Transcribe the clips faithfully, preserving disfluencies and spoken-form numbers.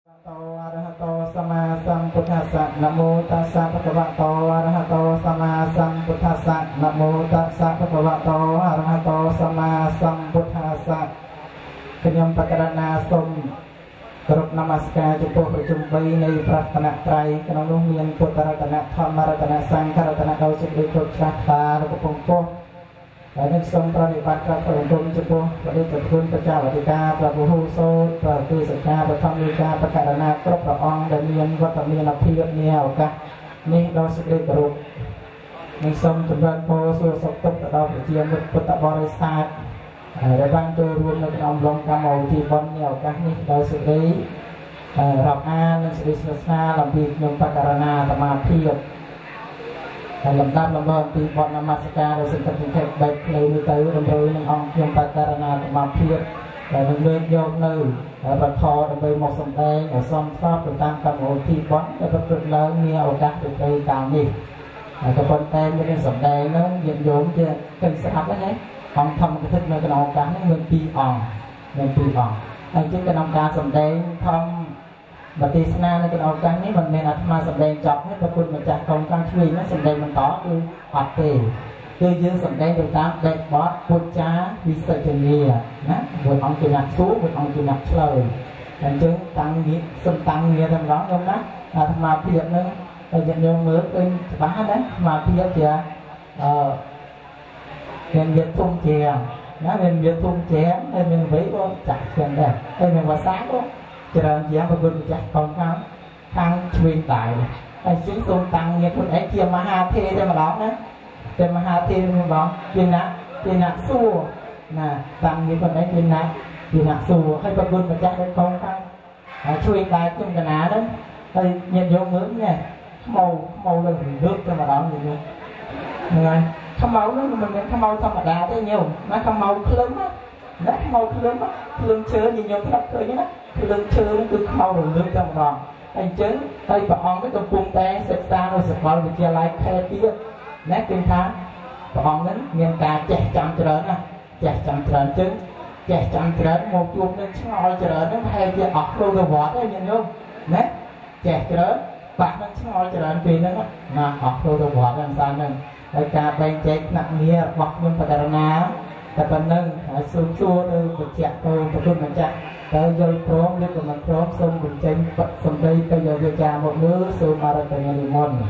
โตอะระหะโตสัมมาสัมพุทธัสสะนะโมตัสสะภะคะวะโตอะระหะโตสัมมาสัมพุทธัสสะนะโมตัสสะภะคะวะโตอะระหะโตสัมมาสัมพุทธัสสะខ្ញុំបកណ្ណាសូមគោរពនមស្ការចំពោះប្រជុំបីនៃប្រតនត្រ័យក្នុងនោះមានពុទ្ធរតនៈធម្មរតនៈសង្ឃរតនៈដោយសេចក្តីគោរពឆ្លាស់ថ្លារបស់ពងពោះហើយនឹងសូមប្រតិបត្តិការប្រជុំចំពោះប្រតិបត្តិគុណប្រជាអធិការព្រះពុទ្ធសូត្រប្រតិសកាបឋមនីកាបកណ្ណាគ្រប់ព្រះអង្គដែលមានវត្តមានភាពនាឱកាសនេះដោយសេចក្តីគោរពនឹងសូមចម្រើនពរសួរសុខទុក្ខទៅដល់ប្រជាមិត្តពុទ្ធបរិស័ទដែលបានចូលរួមនៅក្នុងអំឡុងកម្មវិធីបុណ្យនេះឱកាសនេះដោយសេចក្តីរាប់អាននិងសេចក្តីស្និទ្ធស្នាលអំពីខ្ញុំបកករណាអាត្មាភាពហើយលំដាប់លំដល់ពីបុណ្យនមស្ការដោយសន្តិភាពបែបផ្លូវនេះទៅតម្រូវនឹងអង្គខ្ញុំបកករណាអាត្មាភាពដែលនឹងលើកយកនៅបទធម៌ដើម្បីមកសម្ដែងឲ្យសមស្របទៅតាមកម្មវិធីបុណ្យដែលប្រព្រឹត្តឡើងនាឱកាសដូចទៅតាមនេះហើយក៏ប៉ុន្តែមានសម្ដែងនោះញាតិញោមជាគិតស្អាប់ហ្នឹងអង្គធម្មកថានៅក្នុងឱកាសនេះមានពីរអង្គមានពីរអង្គហើយជាក្នុងការសម្ដែងធម្មបទទេសនានៅក្នុងឱកាសនេះមិនមែនអាត្មាសម្ដែងចប់ទេប្រគុណម្ចាស់កងខាងឆ្វេងហ្នឹងសម្ដែងបន្តគឺអត់ទេគឺយើងសម្ដែងទៅតាមបែបបទពុទ្ធាវិសិទ្ធនីណាមួយអង្គជាអ្នកសួរមួយអង្គជាអ្នកឆ្លើយអញ្ចឹងតាំងនេះសំតាំងនេះតែម្ដងខ្ញុំណាអាត្មាភាពហ្នឹងហើយយើងយើងមើលឃើញច្បាស់ណាអាត្មាភាពជាអឺមានវាធំជាងណាមានវាធំជាងហើយមានវ័យក៏ចាស់ជាងដែរហើយមានភាសាក៏ច្រើនជាងប្រគុណម្ចាស់កងខាងខាងឆ្វេងដៃហើយជាងសូមតាំងងារខ្លួនឯងជាមហាធេតែម្ដងណាតែមហាធេម្ដងជាអ្នកជាអ្នកសួរណាតាំងងារខ្លួនឯងជាអ្នកជាអ្នកសួរហើយប្រគុណម្ចាស់កងខាងឆ្វេងដៃខ្ញុំកណាហ្នឹងហើយញាតិយកមើលនេះខ្មៅខ្មៅលើលើកតែម្ដងនេះហ្នឹងហើយខ្មៅនោះមិនមែនខ្មៅធម្មតាទេញោមណាខ្មៅក្លឹមណាខ្មៅក្លឹមក្លឹមឈើញញោមធ្លាប់ឃើញណាក្លឹមឈើនោះគឺខ្មៅរលឹកតែម្ដងហើយអញ្ចឹងហើយព្រះអង្គនេះកំពុងតែសិក្សានៅសាកលវិទ្យាល័យខេត្តទៀតណាគឺថាព្រះអង្គនេះមានការចេះចាំច្រើនណាចេះចាំច្រើនអញ្ចឹងចេះចាំច្រើនមកជួបនឹងឆ្ងល់ច្រើនហ្នឹងប្រហែលជាអស់គ្រូទៅវត្តទេញោមណាចេះច្រើនបាក់នឹងឆ្ងល់ច្រើនពេលហ្នឹងណាអស់គ្រូទៅវត្តហ្នឹងសារហ្នឹងហើយការបែងចែកថ្នាក់ងាររបស់ខ្ញុំបដិណាតែប៉ុណ្្នឹងហើយសូមសួរទៅបញ្ជាក់ទៅប្រគុណម្ចាស់តើយល់ព្រមឬក៏មិនព្រមសូមបញ្ចេញសម្ដីទៅយកវាចាមកលើសូមអរតនានិមន្ត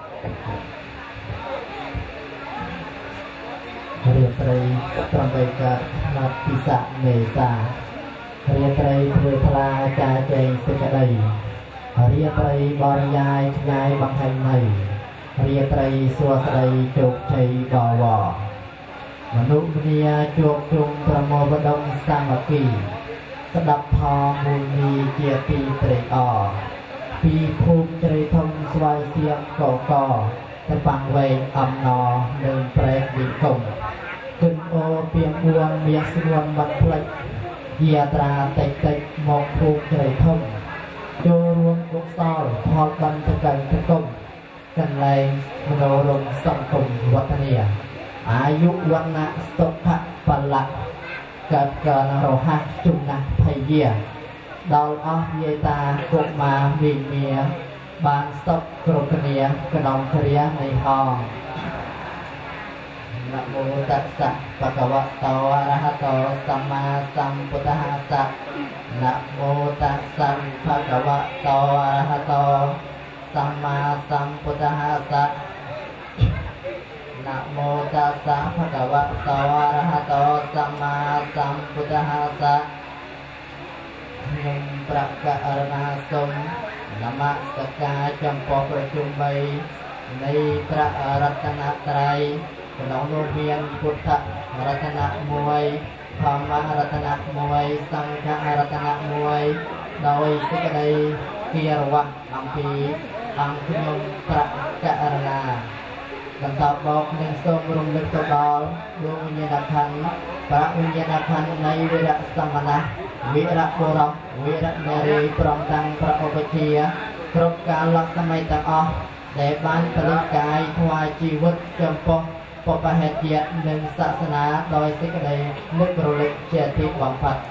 រាត្រីប្របីកាណាត់ពិសាមេសារាត្រីធ្វើថ្លាការចែងសេចក្តីរាត្រីបរិយាយឆ្ងាយបង្ហាញនៃរាត្រីសួស្តីជោគជ័យបវរមនុស្សវិញ្ញាជួបជុំប្រមោបដងសាមគ្គីស្ដាប់ធម៌មូលនីជាទីត្រេកអរពីភូមិជ្រៃធំស្វាយសៀងកកទៅបាំងវែងអំណរនឹងប្រែកវិគមគិនអូពីងួងមានស្ងួនបាត់ផ្លេចយាត្រាតិចតិចមកភូមិជ្រៃធំចូលរួមកុសលផលបានទៅកាន់ទៅគុំកន្លែងមនោរម្យសង្គមវឌ្ឍនាអាយុវណ្ណៈសុខៈបលៈកើតកើនរហ័សជំនះភយាដល់អស់យាយតាកុមារមីងមាបានសុខគ្រប់គ្នាក្នុងគ្រានៃហងនមោតស្សៈភៈคะវៈតោអរហតោសម្មាសម្ពុទ្ធស្សៈនមោតស្សៈភៈคะវៈតោអរហតោសម្មាសម្ពុទ្ធស្សៈนะโมตัสสะภะคะวะโตอะระหะโตสัมមាសម្ពុទ្ធស្សៈខ្ញុំប្រកាសរណាសូមនមស្ការចំពោះប្រជុំបីនៃព្រះរតនត្រ័យក្នុងនោះមានពុទ្ធរតនៈមួយធម្មរតនៈមួយសង្ឃរតនៈមួយដោយសេចក្តីគិរវៈអំពីអង្គខ្ញុំប្រកាសរណាបន្តបោកនឹងសូមរំលឹកទៅដល់ដួងវិញ្ញាណខណ្ឌប្រាវិញ្ញាណខណ្ឌនៃវិរៈសមណៈវិរៈបុរសវិរៈនារីព្រមទាំងប្រឧបជាគ្រប់កាលសម័យទាំងអស់ដែលបានផលិតកាយថ្វាយជីវិតចំពោះបុព្វហេតុនិងសាសនាដោយសេចក្តីនឹករលឹកជាទីបំផុត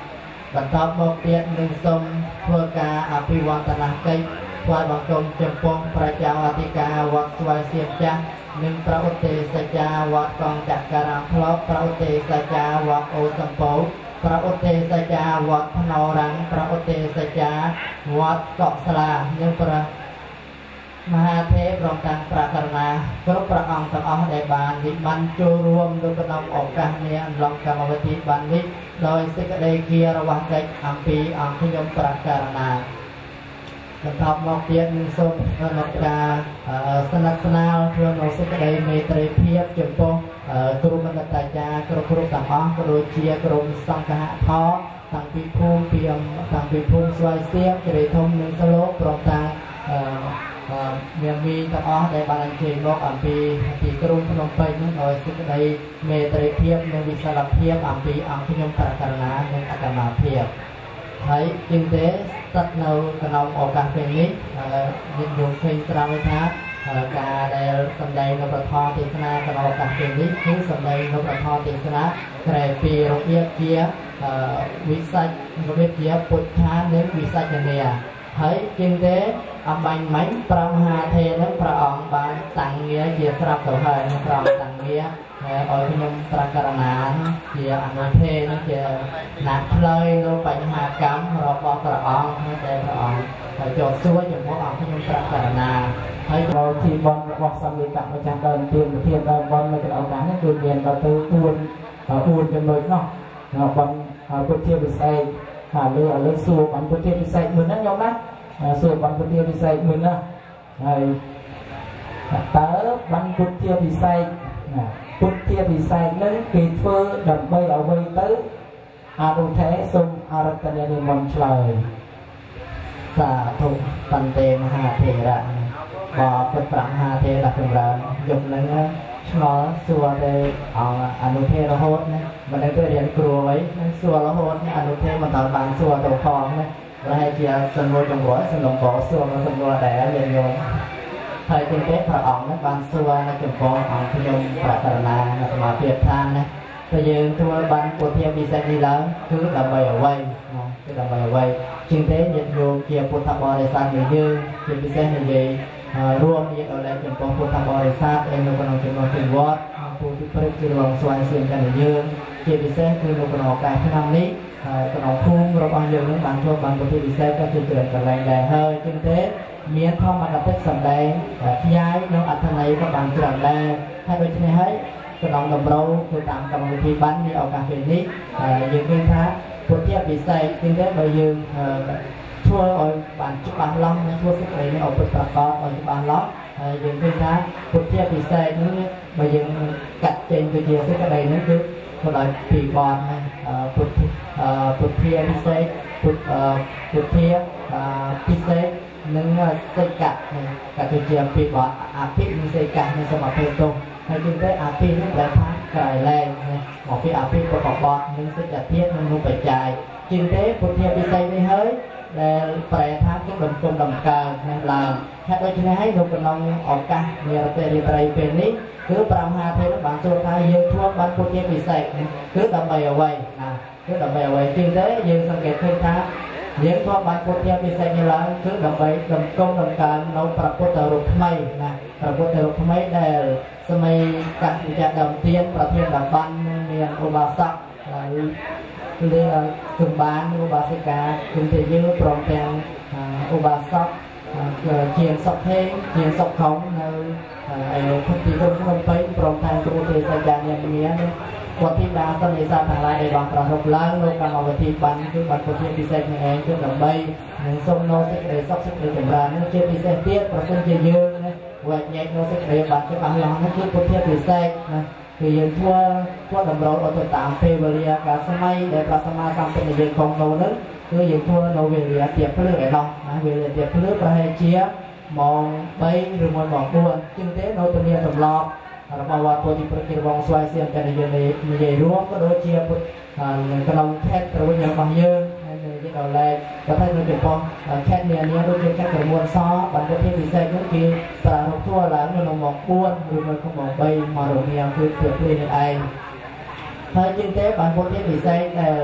បន្តមកទៀតនឹងសូមធ្វើការអភិវឌ្ឍនកិច្ចថ្វាយបង្គំចំពោះប្រជាអធិការវត្តស្វាយសៀមចាស់និងប្រឧទេសចាវត្តកងចក្រាមផ្លប់ប្រឧទេសចាវត្តអូសំពោប្រឧទេសចាវត្តភ្នររាំងប្រឧទេសចាវត្តកក់ស្លានិងព្រះមហាទេពរំតាំងប្រាថ្នាគ្រប់ព្រះអង្គទាំងអស់ដែលបាននិមន្តចូលរួមនៅក្នុងឱកាសនេះអន្លងកម្មវិធីបាននេះដោយសេចក្តីគៀរបស់កិច្ចអំពីអង្គខ្ញុំប្រាថ្នាបន្តមកទៀតនឹងសូមអនុការស្និទ្ធស្នាលធ្វើនៅសេចក្តីមេត្រីភាពចំពោះគ្រូមន្តតាចារ្យគ្រប់គ្រប់ទាំងអស់ក៏ដូចជាក្រុមសង្ឃហថតាំងពីភូមិពីតាំងពីភូមិស្វាយសៀមជ្រៃធំនិងស្លូកព្រមទាំងមានមីទាំងអស់ដែលបានអញ្ជើញមកអំពីទីក្រុងភ្នំពេញនោះដោយសេចក្តីមេត្រីភាពនិងវិសាលភាពអំពីអង្គខ្ញុំប្រាថ្នានិងអត្តមាភាពហើយជាងទេស្ថិតនៅក្នុងឱកាសពេលនេះយើងយល់ឃើញត្រង់ថាការដែលសម្ដែងនៅប្រធមទេសនាក្នុងឱកាសពេលនេះគឺសម្ដែងនៅប្រធមទេសនាក្រែពីរបៀបជាវិស័យរបៀបជាពុទ្ធានិងវិស័យនាហើយជាងទេអំបញ្ញមិញព្រះមហាទេនឹងព្រះអង្គបានតាំងងារជាស្រាប់ទៅហើយព្រះអង្គតាំងងារឲ្យខ្ញុំប្រាថ្នាជាអនុទេនឹងជាណាត់ផ្លូវនៅបញ្ហាកម្មរបស់ព្រះអង្គដែលព្រះអង្គហើយចូលសួរចំពោះអង្គខ្ញុំប្រាថ្នាហើយដល់ទីបនរបស់សមិកម្ម្ចាស់ដើមទានប្រធានដើមបននៅក្នុងឱកាសនេះគឺមានដល់ទៅបួនបួនចំណុចនោះនៅបនពុទ្ធិវិស័យហើយលើឥឡូវសួរបនពុទ្ធិវិស័យមួយហ្នឹងខ្ញុំណាសួរបនពុទ្ធិវិស័យមួយណាហើយតើបនពុទ្ធិវិស័យណាពុទ្ធិវិស័យនឹងគេធ្វើដើម្បីអ្វីទៅអរុថេសូមអរតនានិមន្តឆ្លើយសាធុបន្ទេមហាធេរៈបបពុទ្ធប្រមហាធេរៈចម្រើនយប់នឹងឆ្ងល់សួរទៅអនុធេរហូតណាមិនដឹងទៅរៀនគ្រូអីសួររហូតអនុធេមិនដល់បានសួរទៅផងណាប្រហែលជាសំណួរចង្រោះសំណុំបោសួរសំណួរដែរមានយោហើយជាងទេព្រះអង្គនឹងបានសួរនៅចំពោះអង្គខ្ញុំប្រាថ្នានៅសមាភិបឋានណាតែយើងធ្វើបានពុទ្ធិវិស័យនេះឡើងគឺដើម្បីអ្វីណាគឺដើម្បីអ្វីជាងទេញាតិញោមជាពុទ្ធបរិស័ទយើងជាពិសេសនិយាយរួមញាតិដល់ចំពោះពុទ្ធបរិស័ទនៅក្នុងចំណុចទីវត្តពុទ្ធព្រឹកគឺរងស្វែងសៀមกันយើងជាពិសេសគឺនៅក្នុងឱកាសឆ្នាំនេះក្នុងភូមិរបស់យើងនឹងបានធ្វើបានពុទ្ធិវិស័យក៏ជាច្រើនកន្លែងដែរហើយជាងទេមានធម្មតាទឹកសម្ដែងខ្យាយនិងអត្ថន័យក៏បានច្រើនដែរហើយដូច្នេះហើយក្នុងតម្រូវទៅតាមកម្មវិធីបាននេះឱកាសពេលនេះយើងឃើញថាពុទ្ធិវិស័យជាងទេបើយើងធ្វើឲ្យបានច្បាស់លាស់និងធ្វើសេចក្តីនេះឲ្យពិតប្រាកដឲ្យច្បាស់លាស់ហើយយើងឃើញថាពុទ្ធិវិស័យនេះបើយើងកាត់ចេញទៅជាសេចក្តីនេះគឺក៏ដោយពីបនពុទ្ធពុទ្ធិវិស័យពុទ្ធពុទ្ធិពិសេសនិងសេចក្ដីក៏គឺជាពីបនអភិនិសេកៈនៃសមត្ថភាពនោះហើយជាងទៅអភិនេះដែលថាក្រៃលែងមកពីអភិប្រកបនិងសេចក្ដីភាពនិងរូបបច្ច័យជាងទៅពុទ្ធិពិសេសនេះហើយដែលប្រែថាគឺដំគុំដំកើនឹងឡើងហើយដូច្នេះហើយនៅក្នុងឱកាសនិរតេរីត្រីពេលនេះគឺព្រះមហាធេរបានចូលថាយើងធ្វើបានពុទ្ធិពិសេសគឺដើម្បីអ្វីណាគឺដើម្បីអ្វីជាងទៅយើងសង្កេតឃើញថាយើងធ្វើបានពុទ្ធិពិសេសនេះឡើងគឺដើម្បីដំគុំដំកើនៅព្រះពុទ្ធរូបថ្មីណាព្រះពុទ្ធរូបថ្មីដែលសម័យកម្ពុជាដើមទៀនប្រធានតំបន់មានឧបាសកលើគំបានឧបាសិកាគុំទេយើងព្រមទាំងឧបាសកជាងសុខទេជាងសុខខំនៅឯពុទ្ធទីក្រុងភ្នំពេញព្រមទាំងគ្រូទេសចារ្យមានមានវត្តទីដាសន្និសាទទាំងឡាយដែលបានប្រហុកឡើងនៅកម្មវិធីបានគឺបានពុទ្ធពិសេសនេះឯងគឺដើម្បីនឹងសូមនូវសេចក្តីសុខសេចក្តីចម្រើននេះជាពិសេសទៀតប្រសិនជាយើងណាវែកញែកនូវសេចក្តីបានច្បាស់លាស់នេះគឺពុទ្ធពិសេសណាគឺយើងធ្វើធ្វើតម្រូវទៅតាមពេលវេលាកាលសម័យដែលព្រះសម្មាសម្ពុទ្ធយើងគង់នៅនោះគឺយើងធ្វើនៅវេលាទៀបភ្លឺឯណោះណាវេលាទៀបភ្លឺប្រហែលជាម៉ោងបីឬមួយម៉ោងបួនជាងទេនៅទំនៀមទម្លាប់របស់វត្តពុទ្ធព្រឹករបស់ស្វាយសៀមតែយើងនិយាយរួមក៏ដូចជាក្នុងខេត្តប្រវត្តិរបស់យើងហើយនិយាយដល់ឡែកក៏ថានៅចំពោះខេត្តនានាដូចជាខេត្តក្រមួនសបានពុទ្ធពិសេសនោះគឺប្រារព្ធធ្វើឡើងនៅម៉ោងបួនឬមួយក៏ម៉ោងបីមករងាគឺទៀបភ្លឺនេះឯងហើយជាងទេបានពុទ្ធពិសេសដែល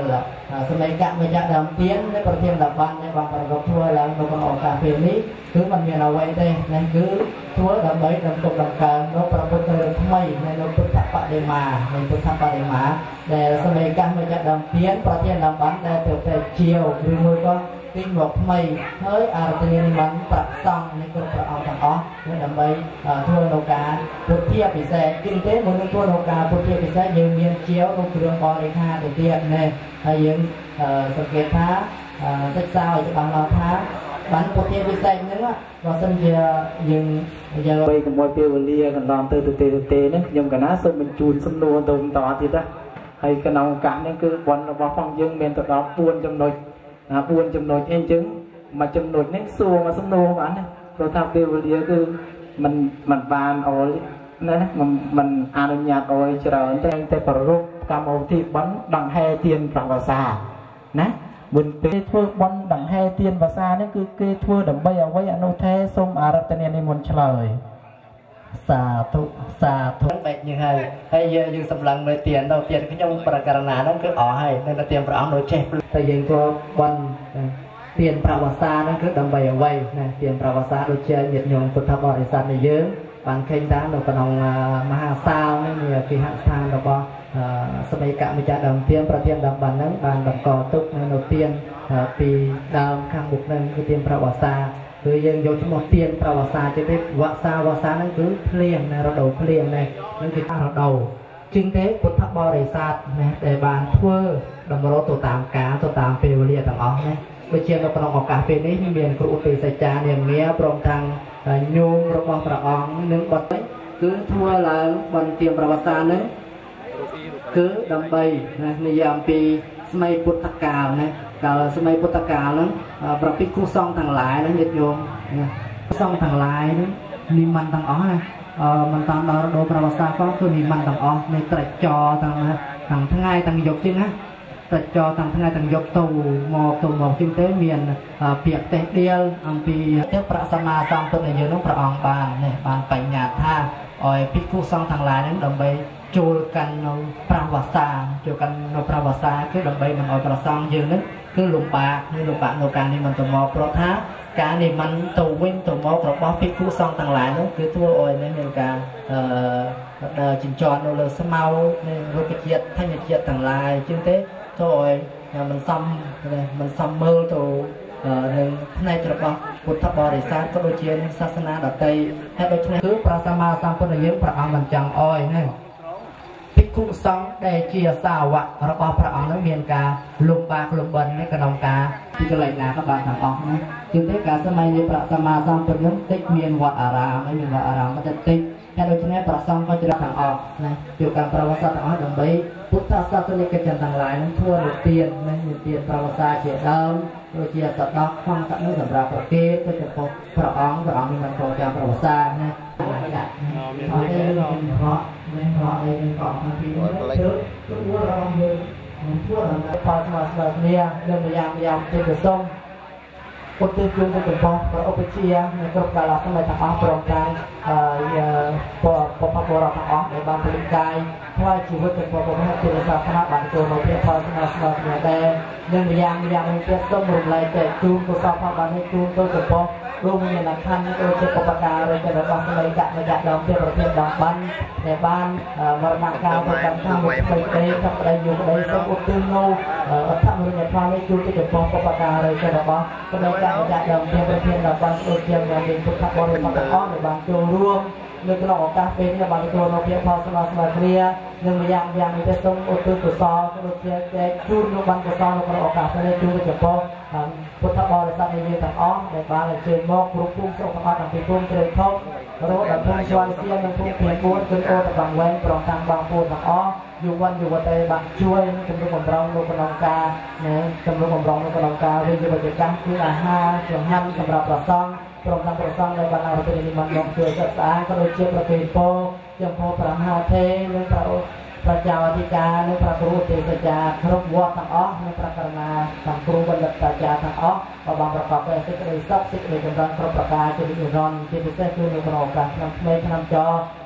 สมัยกะไม่จะดำเพี้ยนในประเทศดับบันในบางประกอบทั่วแล้วเราก็ออกการเปลี่ยนนี้คือมันมีเอาไว้ได้นั่นคือทั่วดับใบดับตกดับกลางเราประพฤติเรื่องไม่ในเราพุทธปฏิมาในพุทธปฏิมาแต่สมัยกะไม่จะดำเพี้ยนประเทศดับบันแต่เติบแต่เชียวหรือมือก็ติ้งบอกไม่เฮ้ยอาร์ตีนี่มันปรับซังในกลุ่มประเอาทางอ๋อในดับใบทั่วโลกาพุทธเทียบพิเศษกินเต้เหมือนทั่วโลกาพุทธเทียบพิเศษยืนเมียนเชียวลงเครื่องบริหารเดียดเนี่ยយើងសង្កេតថាសិក្សាឲ្យច្បាស់លាស់ថាបានពុទ្ធិវិស័យហ្នឹងបើសិនជាយើងយកបីកុំឲ្យពេលវេលាកន្លងទៅទៅទេទេហ្នឹងខ្ញុំកណាសូមបញ្ជូនសំណួរទៅបន្តទៀតណាហើយក្នុងឱកាសនេះគឺបនរបស់ផងយើងមានទៅដល់បួនចំណុចបួនចំណុចអីអញ្ចឹងមួយចំណុចនេះសួរមកសំណួរបានណាព្រោះថាពេលវេលាគឺมันมันបានអោយណាมันมันអនុញ្ញាតអោយច្រើនតែតែប្ររពកម្មវិធីបន់ដង្ហែទៀនប្រវសាណាមុនពេលធ្វើបន់ដង្ហែទៀនភាសានេះគឺគេធ្វើដើម្បីអ្វីអនុថេសូមអារតនានិមន្តឆ្លើយសាធុសាធុបែបនេះហើយហើយយើងយើងសម្លឹងមើលទៀនទៅទៀនខ្ញុំប្រការណាហ្នឹងគឺអស់ហើយនៅទៀនព្រះអង្គដូចចេះតែយើងធ្វើបន់ទៀនប្រវសាហ្នឹងគឺដើម្បីអ្វីណាទៀនប្រវសាដូចជាញាតិញោមពុទ្ធបរិស័ទនៃយើងបានឃើញថានៅក្នុងមហាសាលនេះមានគេហស្ថានរបស់សម័យកៈម្ចាស់ដើមទៀនប្រធានដើមបានហ្នឹងបានបង្កទុកនៅទៀនពីដើមខាងមុខហ្នឹងគឺទៀនប្រវសាគឺយើងយកឈ្មោះទៀនប្រវសាទៅទេវសាវសាហ្នឹងគឺភ្លៀងណារដូវភ្លៀងនេះហ្នឹងគឺថារដូវជាងទេពុទ្ធបរិស័ទណាដែលបានធ្វើតម្រូវទៅតាមកាលទៅតាមពេលវេលាទាំងអស់ណាដូចជានៅក្នុងឱកាសពេលនេះមានគ្រូឧបេសជ្ជនានាព្រមទាំងញោមរបស់ព្រះអង្គនឹងបត់គឺធ្វើឡើងបន្ទាមប្រវត្តិសាស្ត្រហ្នឹងគឺដើម្បីណានិយាយអំពីសម័យពុទ្ធកាលណាកាលសម័យពុទ្ធកាលហ្នឹងប្រពិគូសង្ឃទាំងឡាយណាញាតិញោមណាសង្ឃទាំងឡាយហ្នឹងនិមន្តទាំងអស់ណាអឺមិនតាមដល់រដូវប្រវត្តិសាស្ត្រផងគឺនិមន្តទាំងអស់នៃត្រេចចទាំងទាំងថ្ងៃទាំងយប់ជាងណាត្រេចចទាំងថ្ងៃទាំងយប់ទៅមកទៅមកជាងទេមានពាក្យទេសដៀលអំពីទេប្រសម្មាសម្ពុទ្ធយើងនោះព្រះអង្គបាននេះបានបញ្ញាថាឲ្យភិក្ខុសង្ឃទាំងឡាយហ្នឹងដើម្បីចូលកាន់នៅប្រវត្តិសាស្ត្រចូលកាន់នៅប្រវត្តិសាស្ត្រគឺដើម្បីមិនឲ្យប្រសងយើងហ្នឹងគឺលំបាកគឺលំបាកនៅការនេះមិនទៅមកព្រោះថាការនេះមិនទៅវិញទៅមករបស់ភិក្ខុសង្ឃទាំងឡាយនោះគឺធ្វើឲ្យមានការអឺចិញ្ចន់នៅលើស្មៅនៃរុក្ខជាតិធញ្ញជាតិទាំងឡាយជាងទេធ្វើឲ្យមិនសមមិនសមមើលទៅនឹងផ្នែករបស់ពុទ្ធបរិស័ទក៏ដូចជាសាសនាដទៃហើយដូច្នេះគឺព្រះសម្មាសម្ពុទ្ធយើងព្រះអង្គមិនចង់អោយណាភិក្ខុសង្ឃដែលជាសាវករបស់ព្រះអង្គនឹងមានការលំបាកលំបិននៅក្នុងការទីកន្លែងណាក៏បានទាំងអស់ណាជាងទេការសម័យនៃព្រះសម្មាសម្ពុទ្ធនឹងតិចមានវត្តអារាមហើយមានវត្តអារាមក៏តិចហើយដូច្នេះព្រះសង្ឃក៏ច្រើនទាំងអស់ណាជួបការប្រវត្តិសាស្ត្រទាំងអស់ដើម្បីពុទ្ធសាសនិកជនទាំងឡាយនឹងធ្វើនិទានណានិទានប្រវត្តិសាស្ត្រជាដើមដូចជាសដកខំសក្តិសម្រាប់ប្រគេទៅចំពោះព្រះអង្គព្រះអង្គមានប្រចាំប្រវត្តិសាស្ត្រណាហើយដាក់ហើយយើងរកមានរកឯងកក់ពីនេះគឺគឺរបស់យើងធ្វើដល់ផលស្មើស្មើគ្នាលើម្យ៉ាងម្យ៉ាងទៅទៅសុំពុទ្ធជូនទៅចំពោះព្រះឧបជានៅគ្រប់កាលសម័យទាំងអស់ព្រមទាំងអឺបបបរតទាំងអស់ដែលបានពលិកាយថ្វាយជីវិតទៅព្រះពុទ្ធជាសាសនាបានចូលមកពីផលស្មើស្មើគ្នាដែរនឹងម្យ៉ាងម្យ៉ាងនេះទៀតសូមរំលែកចែកជូនកុសលផលបាននេះជូនទៅចំពោះរួមមានលក្ខណ្ឌដូចជាបបការឬក៏របស់សម័យកៈម្ចាស់ដើមពីប្រធានដើមបានដែលបានវរណកាលទៅកាន់ខាងមុខផ្ទៃទេថាប្តីយុវតីសូមឧទ្ទិសនៅអត្ថមរិយផលនេះជូនទៅចំពោះបបការឬក៏របស់សម័យកៈម្ចាស់ដើមពីប្រធានដើមបានដូចជាមានពុទ្ធបរិស័ទទាំងអស់ដែលបានចូលរួមនៅក្នុងឱកាសពេលនេះបានចូលនៅភាពផលស្មើស្មើគ្នានឹងម្យ៉ាងយ៉ាងនេះទៅសូមឧទ្ទិសកុសលដូចជាចែកជូននៅបានកុសលនៅក្នុងឱកាសនេះជូនទៅចំពោះពុទ្ធបរិស័ទនៃយើងទាំងអស់ដែលបានអញ្ជើញមកគ្រប់ភូមិស្រុកទាំងអស់ទាំងពីភូមិជ្រៅធំរហូតដល់ភូមិស្វាយសៀននិងភូមិព្រាបួនគឺអូតបាំងវែងព្រមទាំងបងប្អូនទាំងអស់យុវវ័នយុវតីបានជួយជំរុញបំរុងនៅក្នុងការណាជំរុញបំរុងនៅក្នុងការវិនិយោគកម្មគឺអាហារចង្ហាន់សម្រាប់ប្រសង់ព្រមទាំងប្រសង់ដែលបានអរគុណនិមន្តមកជួយសិក្សាក៏ដូចជាប្រគេនពរចំពោះព្រះមហាថេរនិងព្រះប្រជាអធិការនិងព្រះគ្រូទេសចាគ្រប់វត្តទាំងអស់និងព្រះករុណាទាំងគ្រូបណ្ឌិតអាចារ្យទាំងអស់ក៏បានប្រកបដោយសេចក្តីសុខសេចក្តីចម្រើនគ្រប់ប្រការជានិរន្តរ៍ជាពិសេសគឺនៅក្នុងឱកាសឆ្នាំថ្មីឆ្នាំច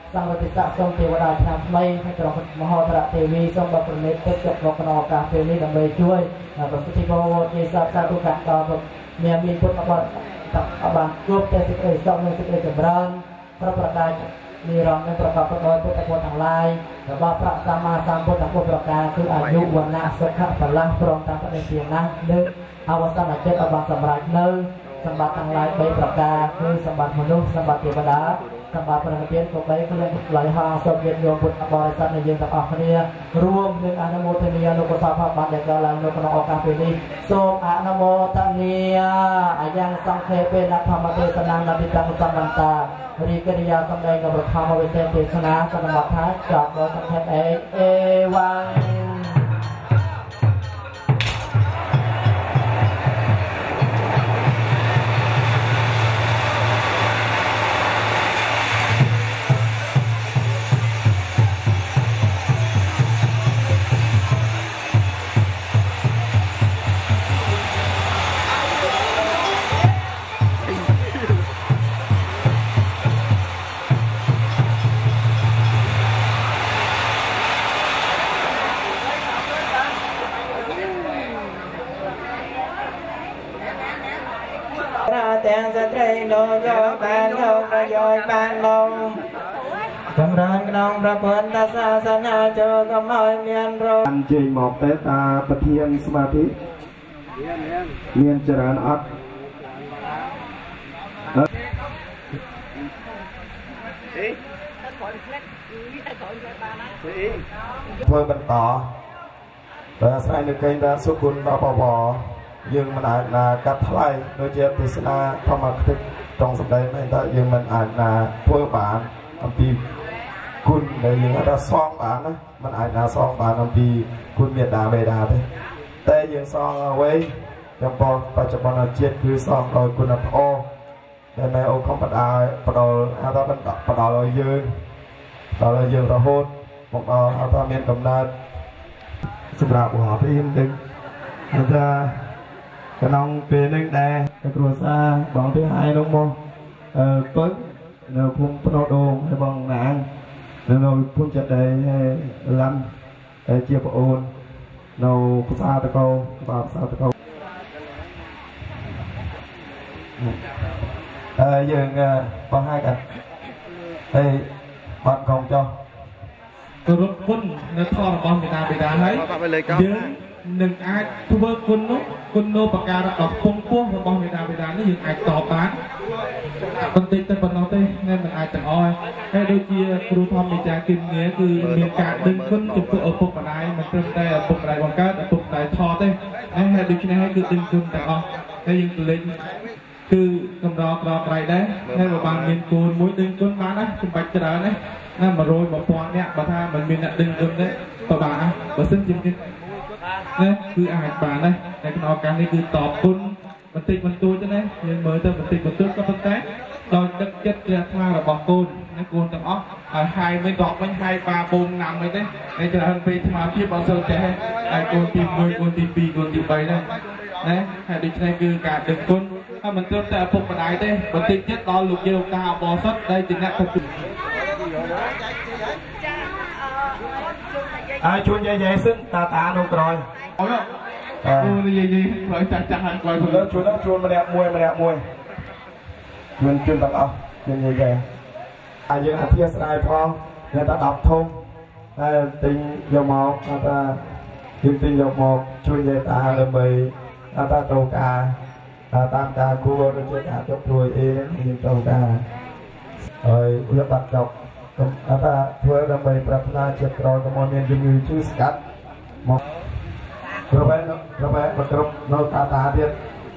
sang vật tích sông tiêu đà tham mây hay trong mô hồn rạ thế vi sông bậc nết tích cực một nọ cả thế vi làm bề chui và sự thi vô như sa sa tu cả đó miền miền put apa tập apa cướpแต่สิ่งใดสองในสิ่งใดจำเริญพระประกาศมีรองในประกอบประโดยพุทธคุณทั้งหลายและว่าพระสัมมาสัมพุทธคุณประกาศคืออายุวันนะสุขะพลังพร้อมตามประเด็นเพียงนะนึกอวสานเจ็ดอบางสำราญนึกสมบัติทั้งหลายใบประกาศคือสมบัติมนุษย์สมบัติเทวดาสมบัติพระเพียรตัวใบก็เลยหลายหาสมเด็จโยมพุทธบริษัทในยืนต่างๆเนี่ยรวมหนึ่งอนุโมทนียนุปสาภาพบัณฑิตกาลังนุปนอกาปีนี้ทรงอนุโมทนียยังสังเขปเป็นธรรมเทศนานาติตังสัมปันตารีกิริยาสำแดงกับธรรมวิเศษเทศนาสนบัติทัศน์จากโดยสังเขปเอกเอวังแต่งสตรีโนโยบานโยประโยชน์บานลงจำเริญกนองพระพุทธศาสนาโจกมอยเมียนโรอันเจงหมอกเตตาปะเทียนสมาธิเมียนเจริญอัดเพื่อบรรต่อแต่ใส่ในเกณฑ์ด้านสุขุนดาปบยังมันอาจนากัดทลายโดยเฉพาะทิศนาธรรมะทิศตรงสมัยไม่ได้ยังมันอาจนาเพื่อบานอันปีคุณในยังadaซองบานนะมันอาจนาซองบานอันปีคุณเมียดาเบดาไปแต่ยังซองเอาไว้ยังพอปัจจุบันเจ็ดคือซองโดยคุณภาพแต่แม่โอคอมปัดอาปัดเอาอาตาเป็นปัดเอาเรายืนเราเลยยืนเราโหดบอกเอาอาตาเมียนกำนัดสำหรับหัวพี่ยิ่งดึงอาจารย์กนองเป็นนึงแดงกระโดดซาบองที่หายลงมองเอ่อปึ๊กเนื้อพุ่งปนโดงให้บองหนังเนื้อพุ่งจัดได้ให้ลำให้เจียบโอนเนื้อภาษาตะโกภาษาตะโกเอ่อยังบองให้กันให้บัดกองจ้ากระโดดพุ่งเนื้อท่อบองไปนาไปนาให้เยอะหนึ่งอาทุบคุณนุคุณโนปการะดอกพงพวงของบองเวดาเวดานี่ยังอาจต่อปานปฏิแต่ปนเอาเต้นั่นมันอาจจะอ้อยให้โดยเฉพาะครูทอมมีจากกินเงี้ยคือมีการดึงขึ้นจุดตัวเอาปกอะไรมันเติมแต่ปกอะไรบางการปกอะไรทอเต้ให้ให้ดูชิ้นให้คือดึงขึ้นแต่อ้อให้ยังตัวเล็กคือกำรอกรออะไรได้ให้บางมีกูนมุ้ยดึงขึ้นมานะคุณไปเจริญนะนั่นมาโรยมาปอนเนี่ยมาท่ามันมีดึงขึ้นได้ต่อบ่ามาซึ่งจริงนี่คืออาหารป่านะในขณะการนี้คือตอบคุณมันติดมันตัวจะไหนยังเมื่อแต่มันติดมันตัวก็เป็นแต่โดยดักจัดเรียกมาแบบบอกกูในกูต่างอ๋อไฮไม่ดอกไม่ไฮปลาปูนำไปได้ในจะทำไปทำมาที่บอลโซ่แกไอกูตีมือกูตีปีกูตีใบได้นะให้ดิฉันคือการดึงคุณถ้ามันเติมแต่พวกมันได้ได้มันติดยัดตอนหลุดเดียวกาบอลซัดได้ติดนักตุ่มชวนใหญ่ๆซึ่งตาตาโนกรอยเอาละชวนใหญ่ๆเลยจัดจัดหันกรอยชวนแล้วชวนแล้วชวนมาแดกมวยมาแดกมวยชวนชวนตักเอาชวนใหญ่ๆอายุอาเทียสไลพร้อมเนี่ยตาดับทงติงยมอกตายืนติงยมอกชวนใหญ่ตาเลยไปตาโตกาตามกาคูโรเจกาจบรวยเองยืนโตกาเอ้ยอุยบัตจบอาตาเพื่อดำไปปรับนาเจ็บรอยกมลเมียนจะมีชื่อสกัดมอกเราไปเราไปบรรทุกโนตาตาเดียด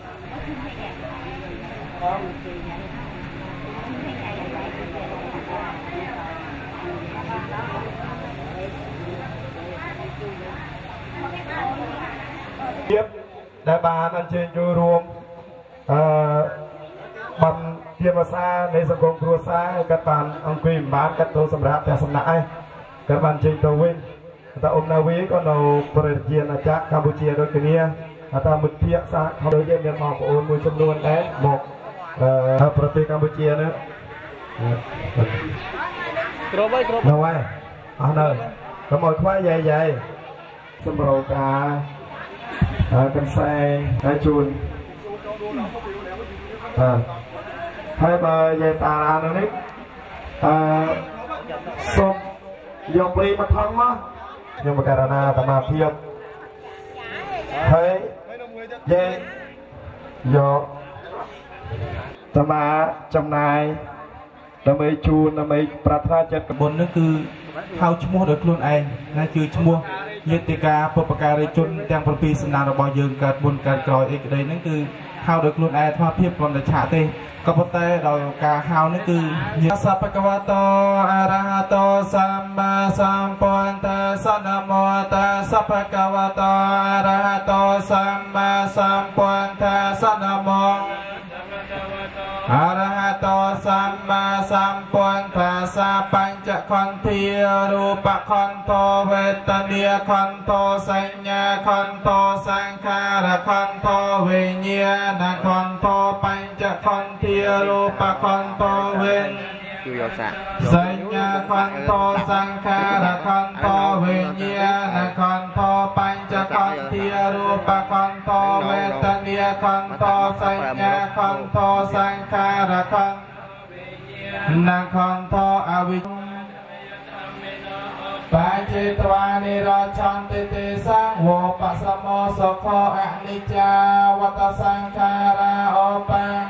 เทียบได้บานอันเชิญจูรวมบันเทียมซาในสังคมครัวซากัตันอังกฤษบ้านกัตโตสำหรับแต่สำนักไอ้กับันเชิญตัววินแต่อมนาวีก็เราประเทศอาจารย์กัมพูชีโดยกันเนี้ยแต่มุดเทียซาเขาโดยเยี่ยมมองโอนมือจำนวนแอนบอกประเทศกัมพูชีนะ เ đâu ai ở nơi có mọi khoái dày dày xâm bầu cả cần xe cái chuồn hai bờ dày tà là nó nít xong dòng đi mà thân á nhưng mà cả na tầm mà thiệp thấy dây do tầm mà trong này đam mê chuồn đam mê pratra chất bốn nó cứ thao chmua được luôn anh ngay chưa chmua như tê ca popakari chun đang phân pi sinh nào bao giờ cả buồn cả còi ấy đây nó cứ thao được luôn ai thoa thiệp còn là trả tê có một tay đòi cả hao nó cứ như sapakavato arahato samma sampuanta sanamo ta sapakavato arahato samma sampuanta sanamo arahato samma sampuanta sa pancha konthi rupa konto vetaniya konto sanya konto sankhara konto vinyana konto pancha konthi rupa konto ven sanya konto sankhara konto vinyana konto pancha konthi rupa konto vetaniya konto sanya konto sankhara konto na konto avij Pacitwani rachanti te sangho pasamo sokho anicca vata sankhara opang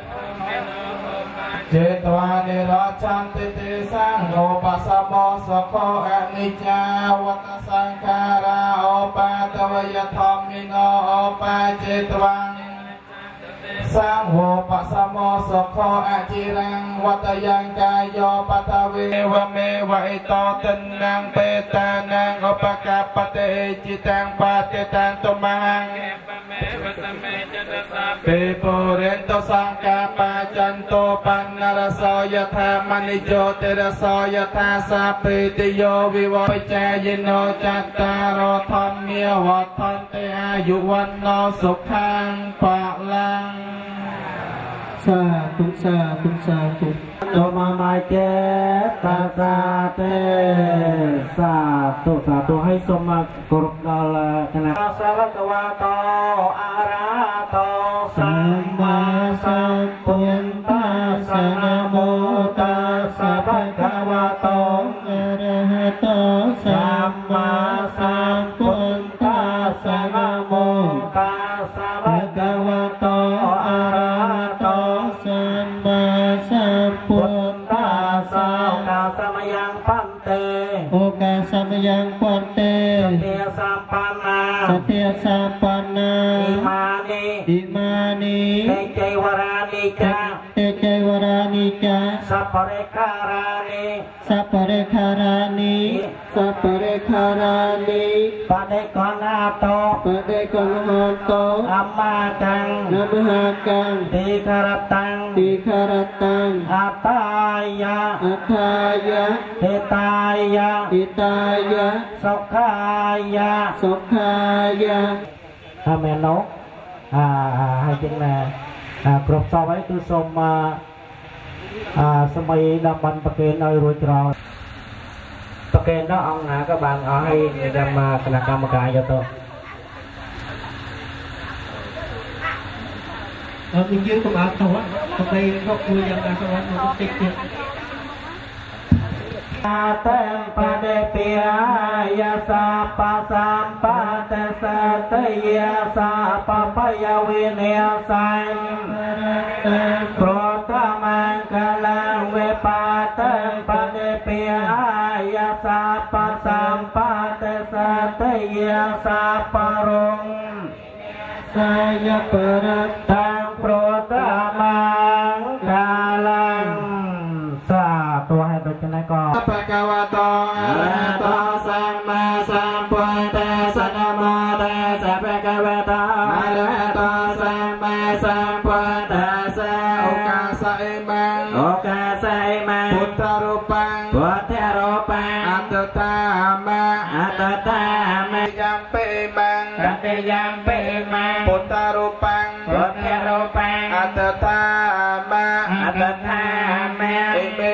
Citwani rachanti te sangho pasamo sokho anicca vata sankhara opang tavayathamino opang citwani Sangho pasamo sokho acirang watayang kayo patawi wame wa ito tenang petanang opakapate citang patetan tumahang Pepurento sangka pacanto panaraso yatha manijo teraso yatha sapitiyo vivo pacayino cattaro thamya vathante ayuwanno sukhang palang sa tu sa tu sa tu Doma mai ke ta sa te sa tu sa tu hai soma kurup dal kana savakawato arahato samma sampuntassa namo tassa bhagavato arahato samma sampuntassa namo tassa bhagavato arahato samma sampuntassa oka samayang pante oka samayang pante satya sampana satya sampana imani imani tejaiwarani ca tejaiwarani ca saparekarani saparekarani saparekarani padekonato padekonato amatang namahatang dikaratang dikaratang ataya ataya hitaya hitaya sokhaya sokhaya ameno à hai chân là cột so với tôi xôm à sớm bay đâm bắn bạc kén nơi rồi rồi bạc kén đó ông nè các bạn ở hay đâm cái là cam cài cho tôi ở bên dưới cũng ở đâu á còn đây có cùi dần là các bạn có tích chưa Tem pade piyaya sapa sampate sataya sapa paya vinaya san Protamang kalang vepatem pade piyaya sapa sampate sataya sapa rong Saya peratang protamang kalang Satu hai berkenai kau Bhagavato arahato samma sambuddhassa namo tassa bhagavato arahato samma sambuddhassa okasa imang okasa imang buddha rupang buddha rupang atatama atatama yampe imang kate yampe imang buddha rupang buddha rupang atatama atatama ime iti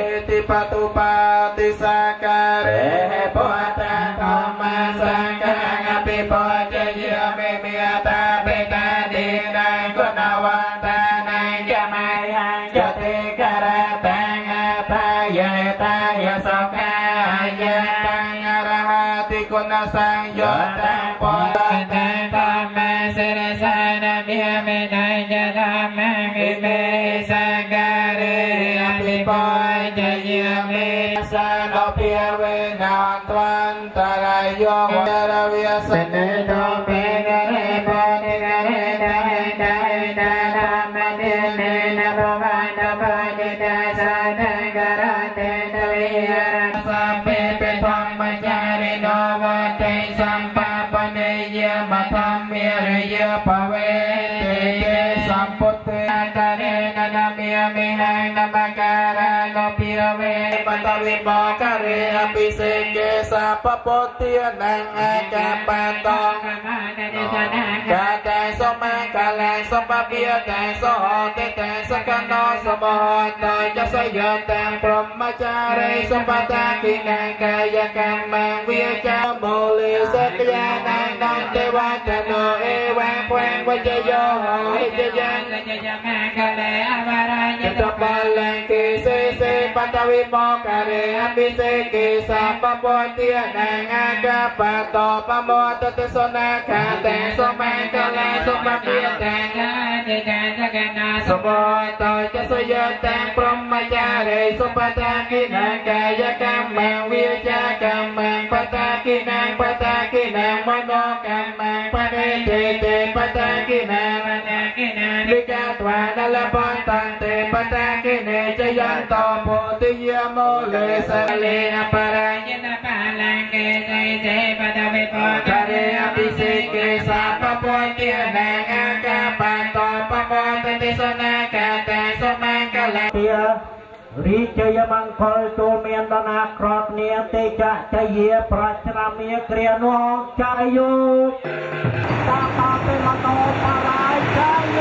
ปตุปาติสาการเรปุตตะธรรมสังฆังอภิปุจเยเมเมตาเปตาดีนายกุณวันตานายจะมายังจะเทกระตังอาตายะตายะสกายะตังอรหติคุณสังโยตังปุตตะธรรมสิรสานะเมียเมนายจะธรรมังอิเมสังการเรอภิปุจเยเมสานอภิเวนันตวันตรายโยวัรวิยสเนโตเปกะเรปติกะเรตะเรตะเรตะธรรมเนเนนะภวันตปะจิตาสานังกระเตตวิหารสัพเพเปธรรมจาริโนวัตติสัมปะปะเนยมัทธัมเมริยภเวเตเตสัมพุทธะตะเรนะนะเมียเมหังนะมะการะโนปิเวปัตตวิโมกะเรอภิเสเกสัพพะโพธินังอากาปันตองกาแตสมังกาลังสปะเปียแตสหเตแตสกันโนสมหตจะสยแตงพรหมจารีสปตากินังกายกรรมังวิจาโมลิสักยานังนันเทวะตโนเอวังแควงวัจโยโหหิจยังจะยังมังกะเลอวารายะตบาลังกิเสเสปัตตวิโมกะเรอภิเสกิสัพพะโพธินังอากาปะโตปะโมตตสนาคาเตสมังกะเลสปะเปียแตงกาเจจาสกนาสมโภโตจะสยแตงพรหมจารีสุปตากินังกายกรรมังวิจากรรมังปตากินังปตากินังมโนกรรมังปะเนเตเตปตากินังปตากินังลิกาตวานัลปันตันเตปตากิเนจยันโตโพธิยโมเลสเลอปรายตปาลังเกเสเสปตวิโภกะเรอภิเสเกสัพพะโพธินังอากาปันโตปะโมตติสนาคาเตสมังกะเลรีเจยมังคลตูเมียนดนาครอบเนียเตจะใจเยปราชนาเมียเกรียนวงใจโยตาตาเป็นมาโตปารายใจโย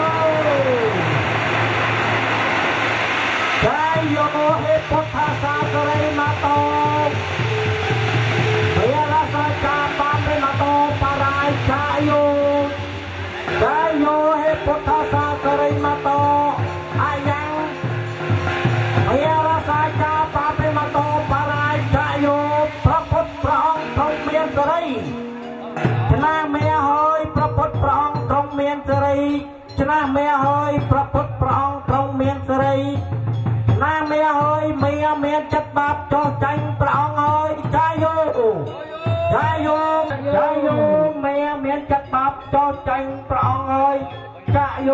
ใจโยเฮพุทธาสาสเรมาโตเบียรสจาปาเป็นมาโตปารายใจโยใจโยเฮพุทธาสาสเรมาโตอายังเมียรสาจาปาเป็นมาโตปารายใจโยพระพุทธพระองค์ทรงเมียนสรีชนะเมียหอยพระพุทธพระองค์ทรงเมียนสรีชนะเมียหอยพระพุทธพระองค์ทรงเมียนสรีชนะเมียหอยเมียเมียนจัดบาปโจจังพระองค์หอยใจโยใจโยใจโยเมียเมียนจัดบาปโจจังพระองค์หอยใจโย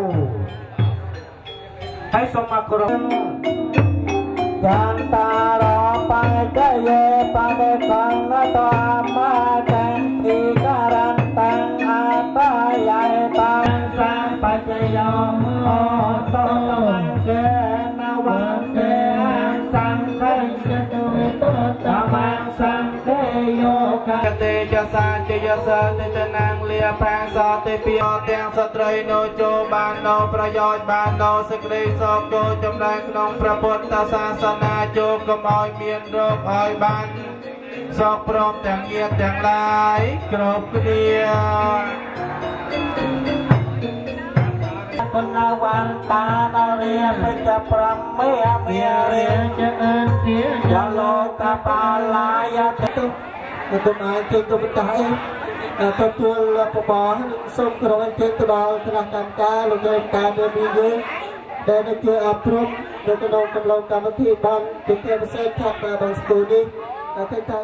ให้สมกรมจันตารอปังใจเยปังสังนตามาจังอีการันตังอาตายายตังสังปัจโยโอโตวังเกนวังเกสังเกจตุโตตมังสังเกโยกะเตจะสานจะยะสันจะนังเลียแพงสอติปิโอเตียงสตรีโนโจบานโนประโยชน์บานโนสกรีสอกโจจำแรงนองพระพุทธศาสนาโจกมอยเมียนโรคหอยบานสอกพร้อมแต่งเงียบแต่งลายกรบเดียคุณนาวันตานาเรียเป็นจะพรำเมียเมียเรียจะเอิญเสียจะโลกปาลายะตุตุมาเจตุปตายตัวตัวปบอส่งกระวันเจตุดาวธนาคารกาลงเงินการเดินมีเยอะได้ในเกี่ยวกับพรุ่งโดยกระโดดกำลังการที่บอลจุดเทียนเส้นทับมาบางสตูนี้แต่ไทย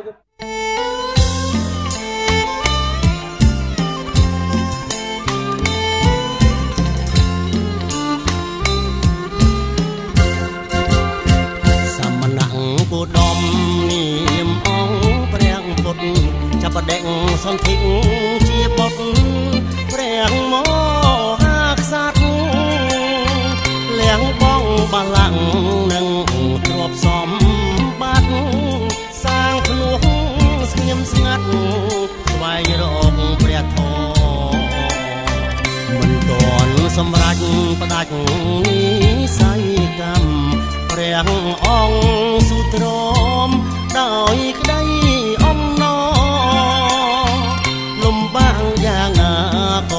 กูดอมนี่มองเปรียงบดจะประเด็งสนทิ้งเจียบดเปรียงโมหักสัตว์เลี้ยงบ้องบาลังหนึ่งตรวจสมบัติสร้างพลุเสียมสงัดสวายรองเปรียทอมันตอนสำรักประดักนิสัยกรรมព្រះអង្គសុទ្រមដោយក្តីអំណរលំបាកយ៉ាងណាក៏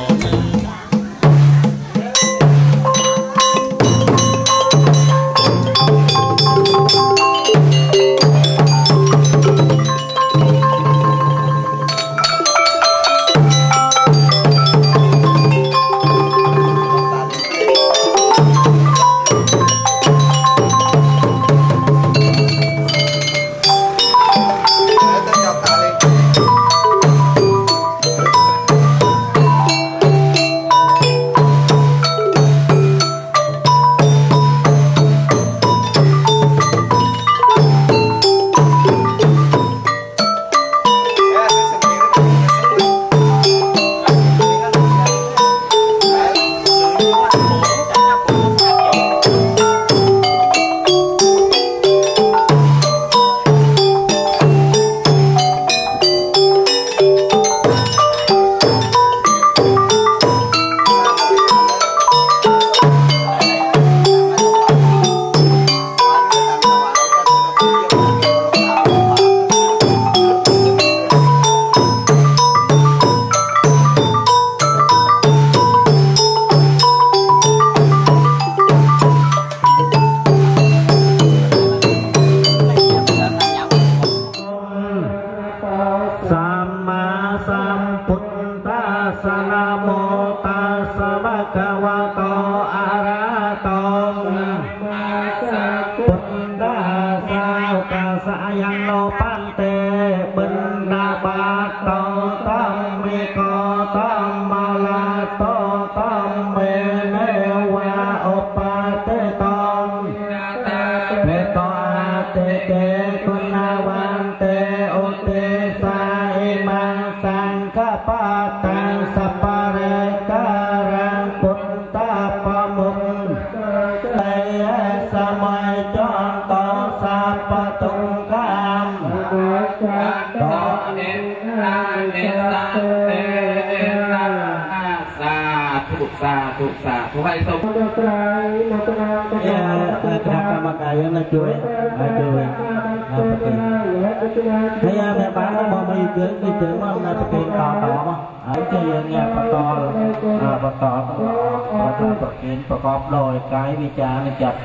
ประกอบโดยกายวิจารณ์จัด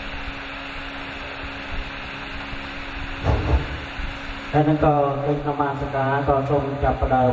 แต่นั้นก็เป็นธรรมสกาก็ทรงจับประเดิม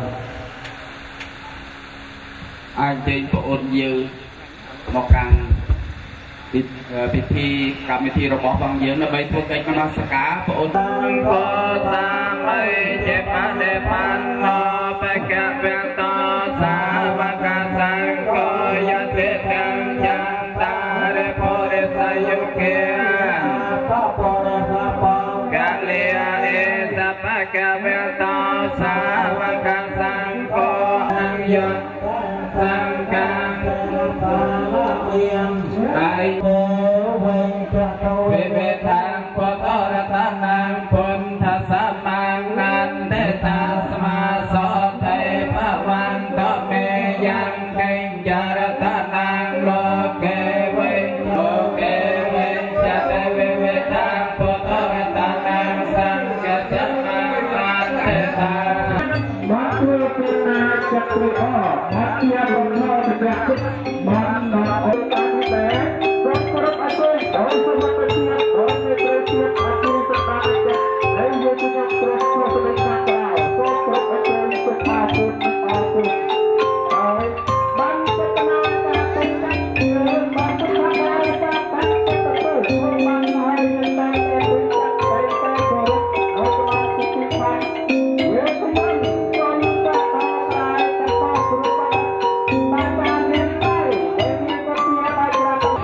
อาจจะพระองค์ยืนมองกันพิธีกรรมพิธีระบบบางยืนในใบทุกข์ในธรรมสกาพระองค์ตั้งโพสามัยเจ็บปันเดปันโนไปแก่เวียนต่อสาวกสังโฆยันเตตังจันตาเรโพเรสยุเกปะโพเรสะปองกะเลียเอสะปะกะเวียนต่อสาวกสังโฆอังยนสังกังปะละเวียงไอเตเวจะโตเวเวทังปตรตานังพุทธสัมมังนันเตตาสมาโสเทภวันโตเมยังเกญจารตานังโลเกเวโลเกเวจะเตเวเวทังปตรตานังสังกัจจมังนันเตตาวัตถุปินาจักรุอ้อวัตถุบุญโลจักรุมันนอโอตังเตพระพระอาจารย์สอนสมัติเทียนสอนในประเทศอาชีพต่างๆและยุติธรรมตรวจสอบในการกล่าวสอนพระอาจารย์สุภาพบุรุษอาภุเอาบันทึกนาการเป็นการเงินบันทึกนาการบันทึกตัวผู้บันทึกเงินได้แต่บุญจักไปแต่ขอเอาสมาธิที่ไปเวทมนต์จนจะต่อไปแต่พอสุภาพบางการเงินได้แต่มีก็เพียงได้กระทำ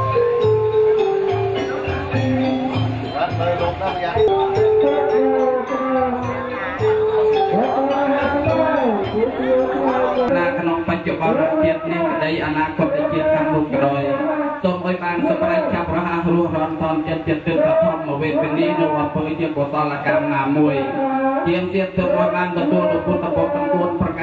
นาขนมปัจจุบันเทียบนี้ในอนาคตในเจียทางลุกกระโดยส่งไปบางสปายจับพระอารูรอนตอนเจ็ดเจ็ดตึกกระท่อมมาเวทเป็นนี้โดยเปิดเจียกุศลกรรมนามวยเจียงเสียตึกไว้บางประตูตุพุทธบกตะกุนประกา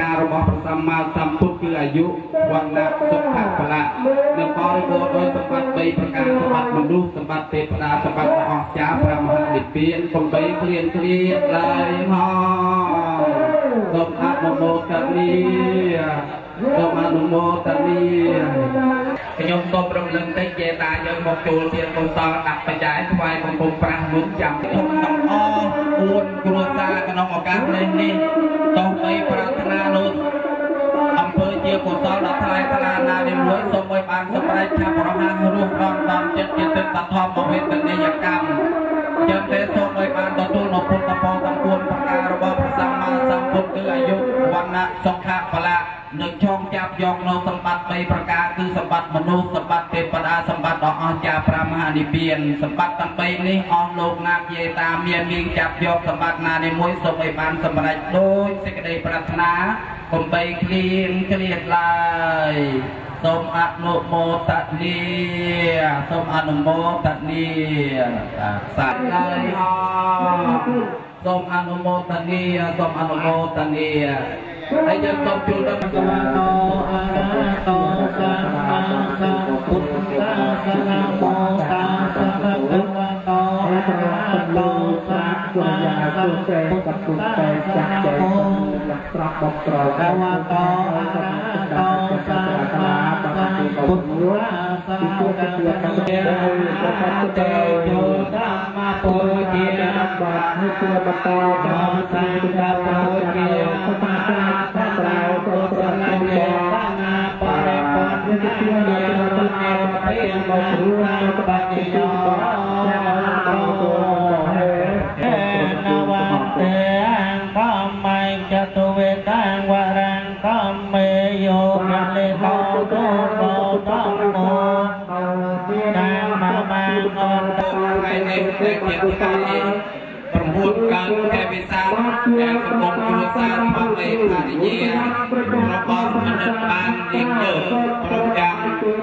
ការរបស់ព្រះសម្មាសម្ពុទ្ធគឺអាយុវណ្ណៈសុខៈបលៈនិងបរិបូរណ៍ដោយសម្បត្តិបីប្រការសម្បត្តិមនុស្សសម្បត្តិទេវតាសម្បត្តិអស្ចារ្យព្រះមហានិព្វានកំបីគ្លៀនគ្លៀនឡើយមកសូមអនុមោទនាសូមអនុមោទនាខ្ញុំសូមរំលឹងតិចចេតាយើងមកចូលទានកុសលដាក់បច្ច័យថ្វាយបង្គំប្រាស់មុនចាំខ្ញុំទាំងអស់អួនគ្រួសារក្នុងឱកាសនេះនេះតោះបីប្រាថ្នានោះអំពើជាកុសលដល់ថ្លៃថ្លាណានេះមួយសូមឲ្យបានសម្រេចថាប្រហាសរស់រំដំចិត្តជាទឹកបឋមវេទនីយកម្មចឹងទេសូមឲ្យបានទទួលនៅពុទ្ធពរទាំងពួនប្រការរបស់ព្រះសម្មាសម្ពុទ្ធគឺអាយុវណ្ណៈសុខៈបលៈនឹងចងចាប់យកនៅសម្បត្តិបីប្រការគឺសម្បត្តិមនុស្សសម្បត្តិទេវតាសម្បត្តិដ៏អស្ចារ្យព្រះមហានិព្វានសម្បត្តិទាំងបីនេះអស់លោកណាយេតាមានមានចាប់យកសម្បត្តិណានេះមួយសូមឲ្យបានសម្រេចដោយសេចក្តីប្រាថ្នាកុំបីគ្លៀងគ្លៀតឡើយសូមអនុមោទនាសូមអនុមោទនាសាធុឡើយសូមអនុមោទនាសូមអនុមោទនាហើយយើងសូមជួបដល់ព្រះវរោអរហតោសម្មាសម្ពុទ្ធស្សនាមោតាសៈភគវតោអរហតោសម្មាសម្ពុទ្ធស្សនាមោត្រប់បត្រោភគវតោអរហតោសម្មាសម្ពុទ្ធស្សនាមោតាសៈភគវតោអរហតោធម្មពុជាបាហិគវតោធម្មសង្ឃពុជាត្រៅទៅប្រណិយតាបរិបត្តិវិទ្យានិយមពេមករួចបច្ចុប្បន្នដល់ហេនវន្តេអង្គមៃចតុវេតាំវរង្គមេយោកលេតោទោតោតោតាមមាងអន្តថ្ងៃនេះជាថ្ងៃប្រមូលកើតកែវិសាដែលកំពុងគ្រួសាររបស់មេខានិយារបស់មនិតបានទៀងយើប្រចាំ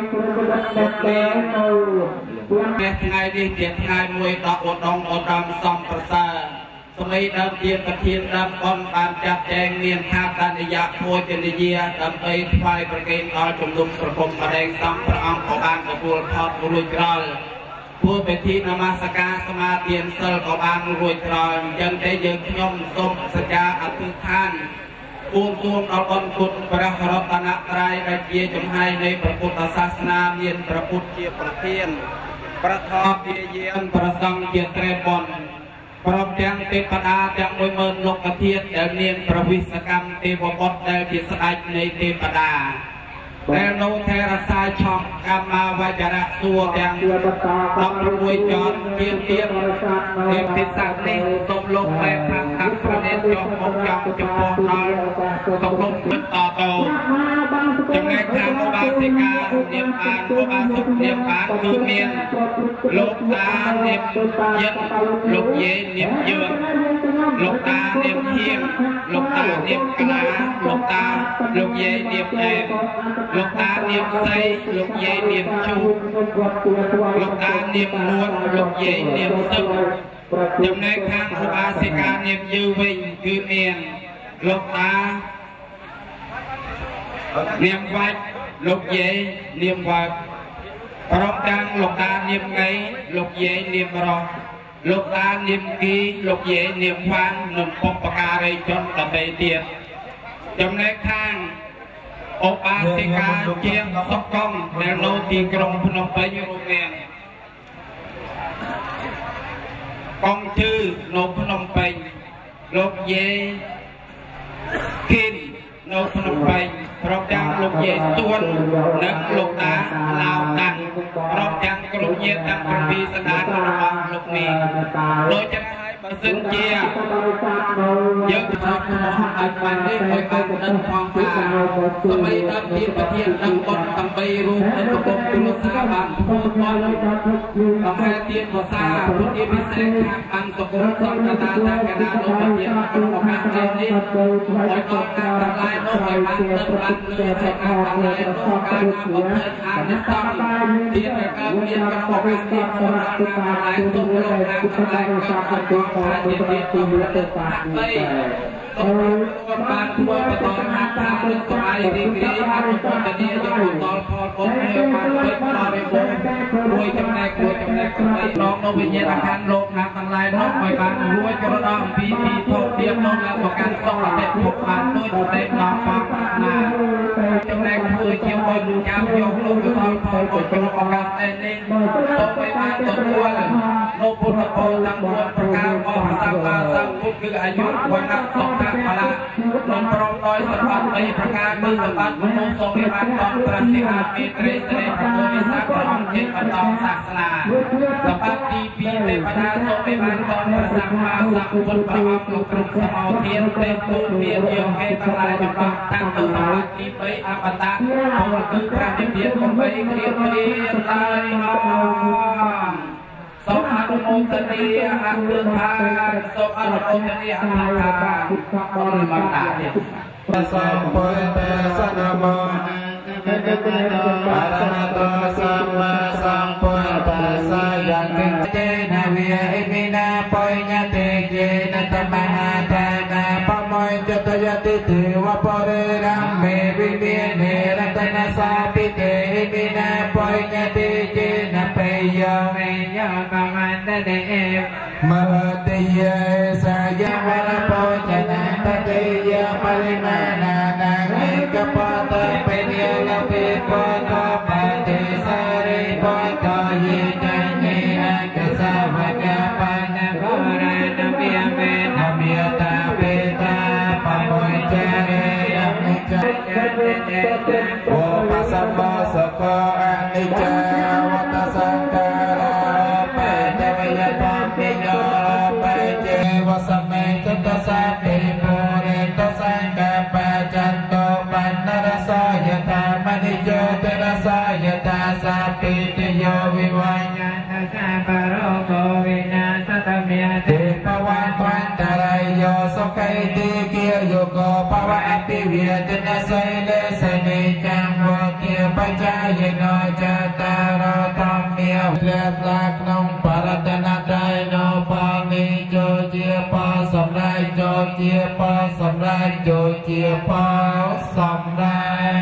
នេះថ្ងៃនេះជាថ្ងៃមួយដ៏ឧត្តមឧត្តមសំប្រសើរសម័យដើមជាប្រធានដើមបនបានចាត់ចែងមានថាកនិយភោជនីយាដើម្បីថ្វាយប្រគេនដល់ជំនុំប្រគំម្ដែងសំព្រះអង្គក៏បានទទួលផតរួចរាល់ធ្វើពិធីនមស្ការសមាទានសិលក៏បានរួចរាល់អញ្ចឹងទេយើងខ្ញុំសូមសច្ចាអធិដ្ឋានបួងសួងដល់អង្គគុណព្រះរតនត្រ័យដែលជាចំហាយនៃព្រះពុទ្ធសាសនាមានព្រះពុទ្ធជាប្រធានប្រធមជាយាមប្រសង្ឃជាត្រេបនព្រមទាំងទេវតាទាំងមួយម៉ឺនលោកធាតុដែលមានប្រវិសកម្មទេវបុត្រដែលជាស្ដេចនៃទេវតាដែលនៅថេរសាឆំកម្មាវចរៈសួរទាំងដប់ប្រាំជាន់ទៀតទៀតទេពពិសានេះសូមលោកបែបថាខាងប្រទេសចុះមកចង់ចំពោះដល់សង្គមបន្តទៅចំណែកខាងឧបាសិកានាមបានឧបាសកនាមបានគឺមានលោកតានាមយិតលោកយាយនាមយឿនលោកតានាមហៀងលោកតានាមក្លាលោកតាលោកយាយនាមអែមលោកតានាមសៃលោកយាយនាមជូលោកតានាមនួនលោកយាយនាមសឹកចំណែកខាងឧបាសិកានាមយឺវិញគឺមានលោកតានាមវាច់លោកយាយនាមវាច់ព្រមទាំងលោកតានាមងៃលោកយាយនាមរស់លោកតានាមគីលោកយាយនាមវ៉ាន់និងបុព្វការីជនដទៃទៀតចំណែកខាងឧបាសិកាជាងសុកងដែលនៅទីក្រុងភ្នំពេញរួមមានកងជឺនៅភ្នំពេញលោកយាយគិននៅភ្នំពេញព្រមទាំងលោកយាយសួននិងលោកតាឡាវតាំងព្រមទាំងក្រុមញាតិទាំងពីរសណ្ដានរបស់លោកនេះដោយចឹងហើយបើសិនជាយើងថាអាចបាននេះឲ្យបានដឹងផងថាសម័យដើមជាប្រធានដឹកបុតទាំងបីរូបនៅកំពុងគ្រួសារបានធ្វើបន់អំហែទៀនភាសាពុទ្ធពិសេសខាងបានសង្គមសង្ឃតាតាកណាលោកប្រធានក្នុងឱកាសនេះឲ្យដល់ការទាំងឡាយនោះឲ្យបានដឹងបានលើឲ្យការទាំងឡាយនោះការណាបំពេញអានិសង្ឃទៀតតែកើតមានក្នុងឱកាសនេះសម្រាប់ការទាំងឡាយទុកលោកខាងទាំងឡាយក៏បានជាទៀតទីប្រទេសបាត់បីបានធ្វើបន្តហាត់ថានឹងស្បាយរីករាយអនុមោទនាយកបន្តផលបុណ្យនេះបានពេញដល់រិបូរមួយចំណែកមួយចំណែកទៅដល់នៅវិញ្ញាណខណ្ឌលោកណាទាំងឡាយនោះឲ្យបានរួចប្រដងពីពីធម៌ទៀតនោះឡើងប្រកាន់សុខអតិភពបានដូចតែដល់ផងប្រាថ្នាចំណែកធ្វើជាបុណ្យចាំយកលោកកសលផលបុណ្យក្នុងឱកាសនេះសូមឲ្យបានទទួលនៅពុទ្ធពរទាំងពួងប្រការរបស់ព្រះសម្មាសម្ពុទ្ធគឺអាយុវណ្ណៈសុខៈបលៈក្នុងព្រមដោយសម្បត្តិបីប្រការគឺសម្បត្តិមនុស្សសូមឲ្យបានតប្រតិហាមេត្រីស្រីប្រពោវិសាព្រះអង្គជាបន្តសាសនាសម្បត្តិទីពីរទេវតាសូមឲ្យបានតព្រះសម្មាសម្ពុទ្ធព្រះអង្គលោកគ្រប់សមោធានទេទូលមានយកគេទាំងឡាយចំពោះតាំងទៅសម្បត្តិទីបីអបតៈពលគឺព្រះនិព្វានបំបីគ្រៀបគ្រៀបឡើយមកសូមអនុមោទនាអធិដ្ឋានសូមអនុមោទនាអធិដ្ឋានអរមន្តាទៀតសម្ពុទ្ធសនមោអរហតសម្មាសម្ពុទ្ធសាយ៉ាងកិច្ចទេនវិអិមិណាបញ្ញតិយេនតមហាតានាបមយចតយតិទេវបរិរំមេវិមាននេរតនសាពិទេមិណាបញ្ញតិយេនបេយមេយបមន្តទេមហតិយេសាយវរពោចនាតតិយបរិមាណានាងេកបតពេញយលពិពតបតិសារិបតយេចនេអកសាវកបនបរណវិមេនមិតាបេតាបមយចរិយនិច្ចโอปัสสมะสกออนิจจวัตสังขาราปะเตวะปะปิโยปะเจวะสเมตุตสะปิปุเรตสังกปะจันโตปันนรสายตามณิโยเตระสายตาสัพพิติโยวิวัญญาณสัพพะโรโกวินาศตเมติภวันตวันตรายโยสุขัยติเกียโยโกภวะอภิเวทนาไสเลสนิจังวะเกียปัจจายโนจตารธรรมเมียเลือดลากนองปรตนาใจโนปานิโจเจียปาสำไรโจเจียปาสำไรโจเจียปาสำไร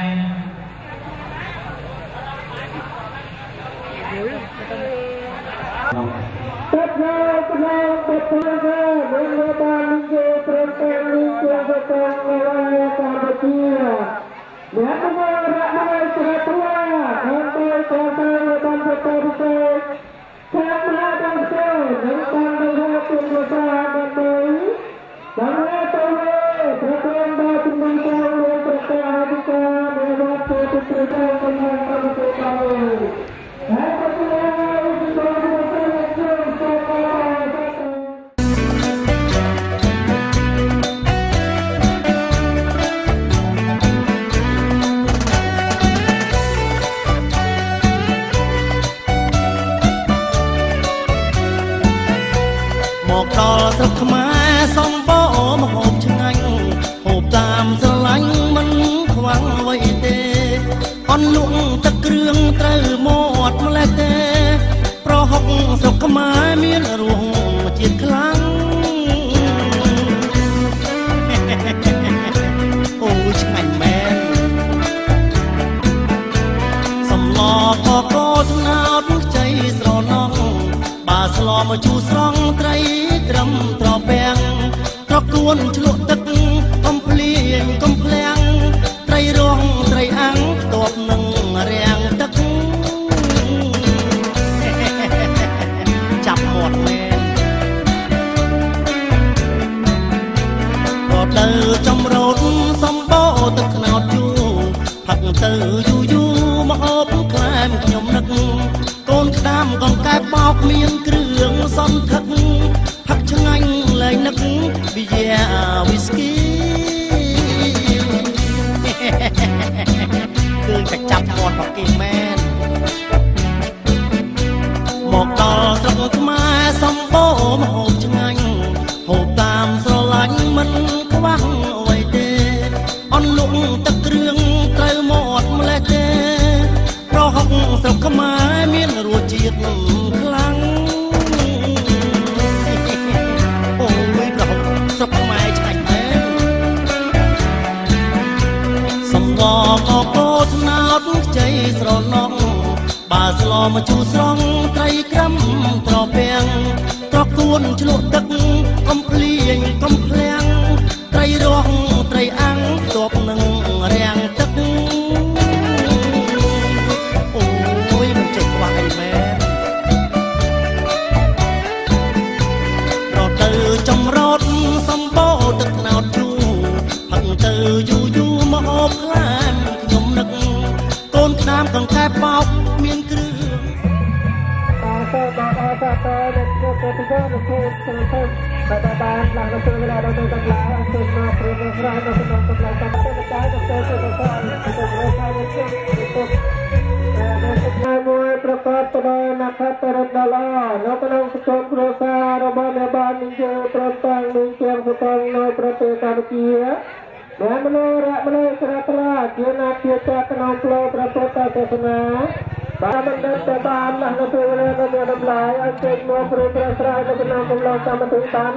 ตัดนาตัดนาตัดนาเมื่อบาลิโกประเทศลิโกประเทศลาวตาบเจียเมื่อเมื่อระดับสุดตัวทั้งตัวทั้งตัวทั้งตัวทั้งตัวทั้งมาทั้งตัวทั้งตัวทั้งตัวทั้งตัวทั้งตัวทั้งตัวประเทศบาตุมันตัวประเทศอาดิกาเมื่อวันตัวตัวตัวทั้งตัวทั้งตัวทั้งตัวให้ประเทศដល់ស្រុកខ្មែរសំបោមកហូបឆ្ងាញ់ហូបតាមស្រឡាញ់មិនខ្វះអ្វីទេអន់លក់ទឹកគ្រឿងត្រូវមាត់ម្លេះទេប្រហុកស្រុកខ្មែរមានរសជាតិខ្លាំងអូឆ្ងាញ់មែនសំឡកកថ្នោតខ្ចីស្រណងបើស្លមកជូរស្រង់ត្រីត្រឹមត្រពាំងត្រកួនឆ្លក់ទឹកកំភ្លៀងកំភ្លាំងត្រីរងត្រីអាំងតបនឹងរាំងទឹកចាប់មាត់មែនក៏ទៅចំរោតសំបោទឹកខ្នោតជូរផឹកទៅយូរយូរមកអូបក្លែមខ្ញុំនឹកកូនក្តាមកង្កែបបោកមានគ្រឿងសន្ធឹកផឹកឆ្ងាញ់លែងនឹកវិយាវីស្គីគឺតែចាប់មាត់មកគេមែនមកដល់ស្រុកខ្មែរសំបូរមកហូបឆ្ងាញ់ហូបតាមស្រឡាញ់មិនខ្វះអ្វីទេអន់លក់ទឹកគ្រឿងត្រូវមាត់ម្លេះទេប្រហុកស្រុកខ្មែរមានរសជាតិខ្លាំងអូយប្រហុកស្រុកខ្មែរឆ្ងាញ់មែន bà slo mà chu song tay cắm trò bèn trò cuốn chuột đất công liền công phen tay rong tay ăn tọp nâng rèn tất ôi mình chụp vài mẹ rồi từ trong rót xăm bóទឹកnào chu hận từ du du mà hộp lan nhom nực côn nam còn khai bọc miên cương môiประกอบตัวนักขัตฤทธิ์ดาลานกนางสุขโรสารบานบานมิเจประตังมิเจสุตังในประเทศกัมพูชีแม่มโนระมโนสระตราเจียนาเจียจักนองโปรประพุทธศาสนาบาบันเดตบานละนตัวเรกมีดำลายอาเจกโมปริประสรายกับนองกำลังสามตุตัน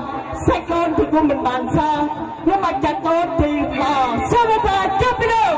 សាច់កូនពីគុំមិនបានសងខ្ញុំមកចាត់កូនទីមកសូមតាចាប់ពីដើម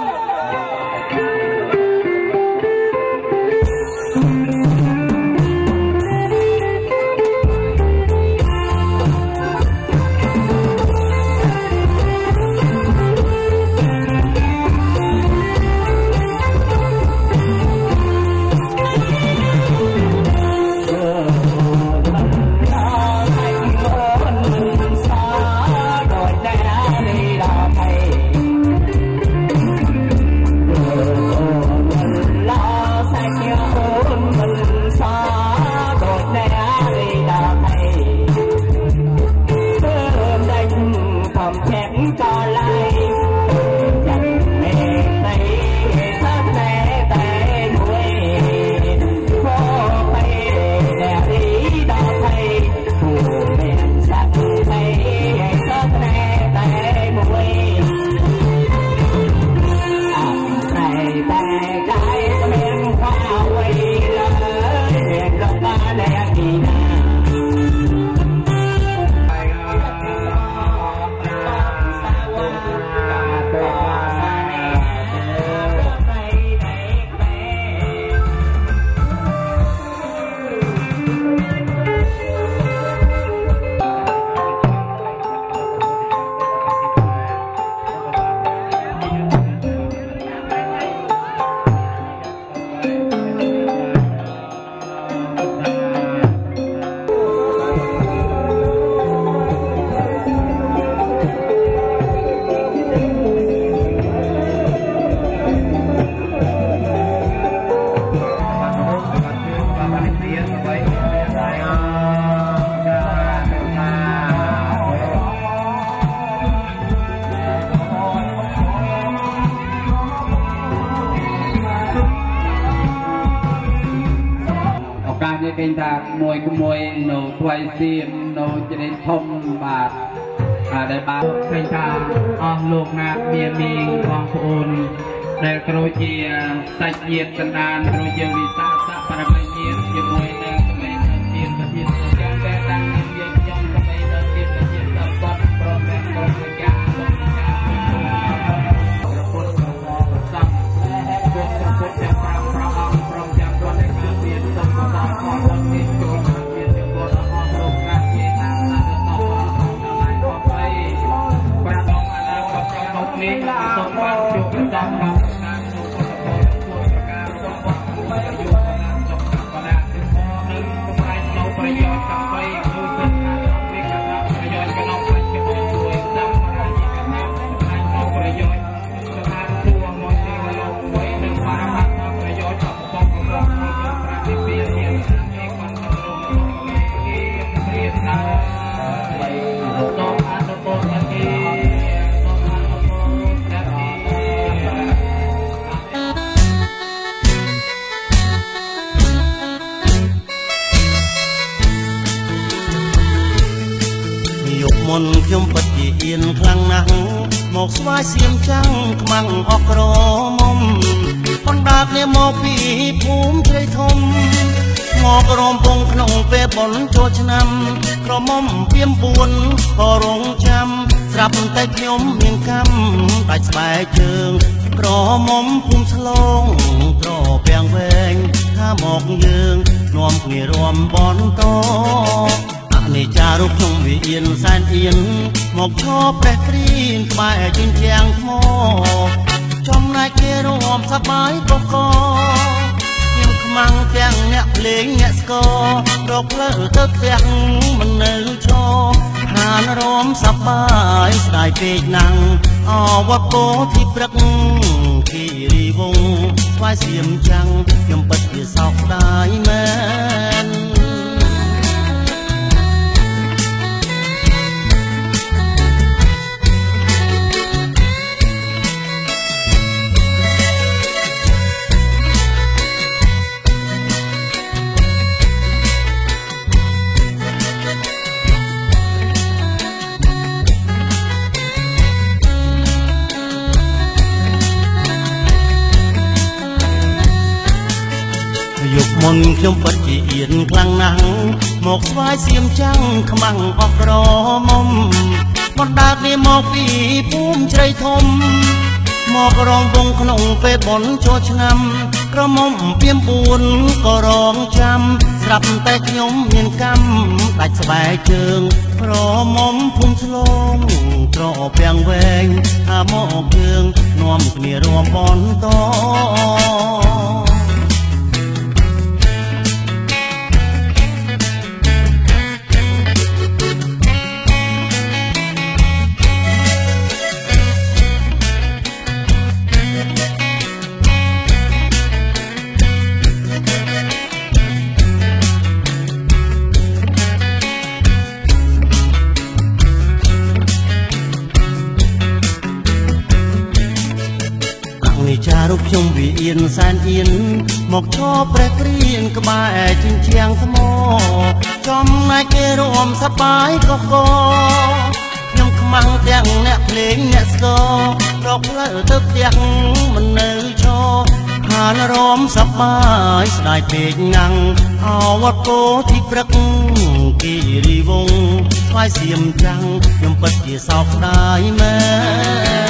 គេថាមួយក្មួយនៅស្វ័យសៀមនៅជ្រេងធំបាទដែលបាទឃើញថាអស់លោកណាមានមីងបងប្អូនដែលគ្រូជាសាច់ញាតិសន្តានគ្រូជាវិសាសបរមញាតិជាមួយនឹងសម្លេងទៀនប្រធានយ៉ាងតែតាំងយើងខ្ញុំសម្លេងដល់ទៀនប្រធានដល់បត់ព្រមទាំងក្រុមអាចារ្យបងអាចារ្យប្រពុតប្រមប្រសាប់ពុទ្ធប្រពុតទាំងប្រាំប្រអង្គព្រមទាំងគាត់ដែលការមានសុខសាន្តផងដល់នេះចូលមកមានជាពលអស់លោកកាជាតាំងដល់តបដល់ឡាយបបៃប្រាដងអនាគតចំនោះនេះសូមបានជួបប្រចាំកម្មការជួបពលប្រការសូមបានប្រយោជន៍ដល់ចុកបដាទីមកនឹងផ្សាយនៅប្រយោជន៍តាមបីគឺគិតថាវាកណ្ដាលប្រយោជន៍ក្នុងបច្ចុប្បន្នជួយតាមរាជកណ្ដាលផ្នែកនៅប្រយោជន៍ស្ថានទូមួយទីលោកមួយនឹងបានបានប្រយោជន៍របស់បងប្អូនក្នុងប្រាតិភិជាមានឯកបានទៅគេព្រៀបថាសូមអនុមោទនាមុនខ្ញុំពិតជាអៀនខ្លាំងណាស់មកស្វាយសៀមចាំងខ្មាំងអស់ក្រមុំបណ្ដាគ្នាមកពីភូមិជ្រៃធំមករំពងក្នុងពេលបុណ្យចូលឆ្នាំក្រមុំពីមពួនក៏រងចាំស្រាប់តែខ្ញុំមានកម្មដាច់ស្បែកជើងក្រមុំភូមិស្លងត្រពាំងវែងថាមកយើងនាំគ្នារួមបន្តនេចារូបខ្ញុំវាអៀនសែនអៀនមកឈរព្រះគ្រីនក្បែរជញ្ជាំងថ្មចំណែកគេរួមសប្បាយកកខ្ញុំខ្មាំងទាំងអ្នកភ្លេងអ្នកស្គររកផ្លូវទៅផ្ទះមិននៅឈរហានរួមសប្បាយស្ដាយពេកណាំងអវត្តពោធិព្រឹកគិរីវងស្វាយសៀមចាំងខ្ញុំពិតជាសោកស្ដាយមែនមុនខ្ញុំពិតជាអៀនខ្លាំងណាស់មកស្វាយសៀមចាំងខ្មាំងអស់ក្រមកពីភូមិជ្រៃធំមករងវងក្នុងពេលបនចូលឆ្នាំក្រមុំពៀមបួនក៏រងចាំស្រាប់តែខ្ញុំមានកម្មដាច់ស្បែកជើងប្រមុំភូមិឆ្លងត្រពាំងវែងថាមកជើងនាំគ្នារួមបនតចារូបខ្ញុំវិអៀនសែនអៀនមកឈរព្រះគ្រៀនក្បែរជញ្ជាំងថ្មចំណែកគេរួមសប្បាយកកខ្ញុំខ្មាំងទាំងអ្នកភ្លេងអ្នកស្គររកផ្លូវទៅផ្ទះមិននៅឈរហានរំសប្បាយស្ដាយពេកងាំងអវត្តគោទីព្រឹកគិរីវងស្វាយសៀមចាំងខ្ញុំពិតជាសោកស្ដាយមែន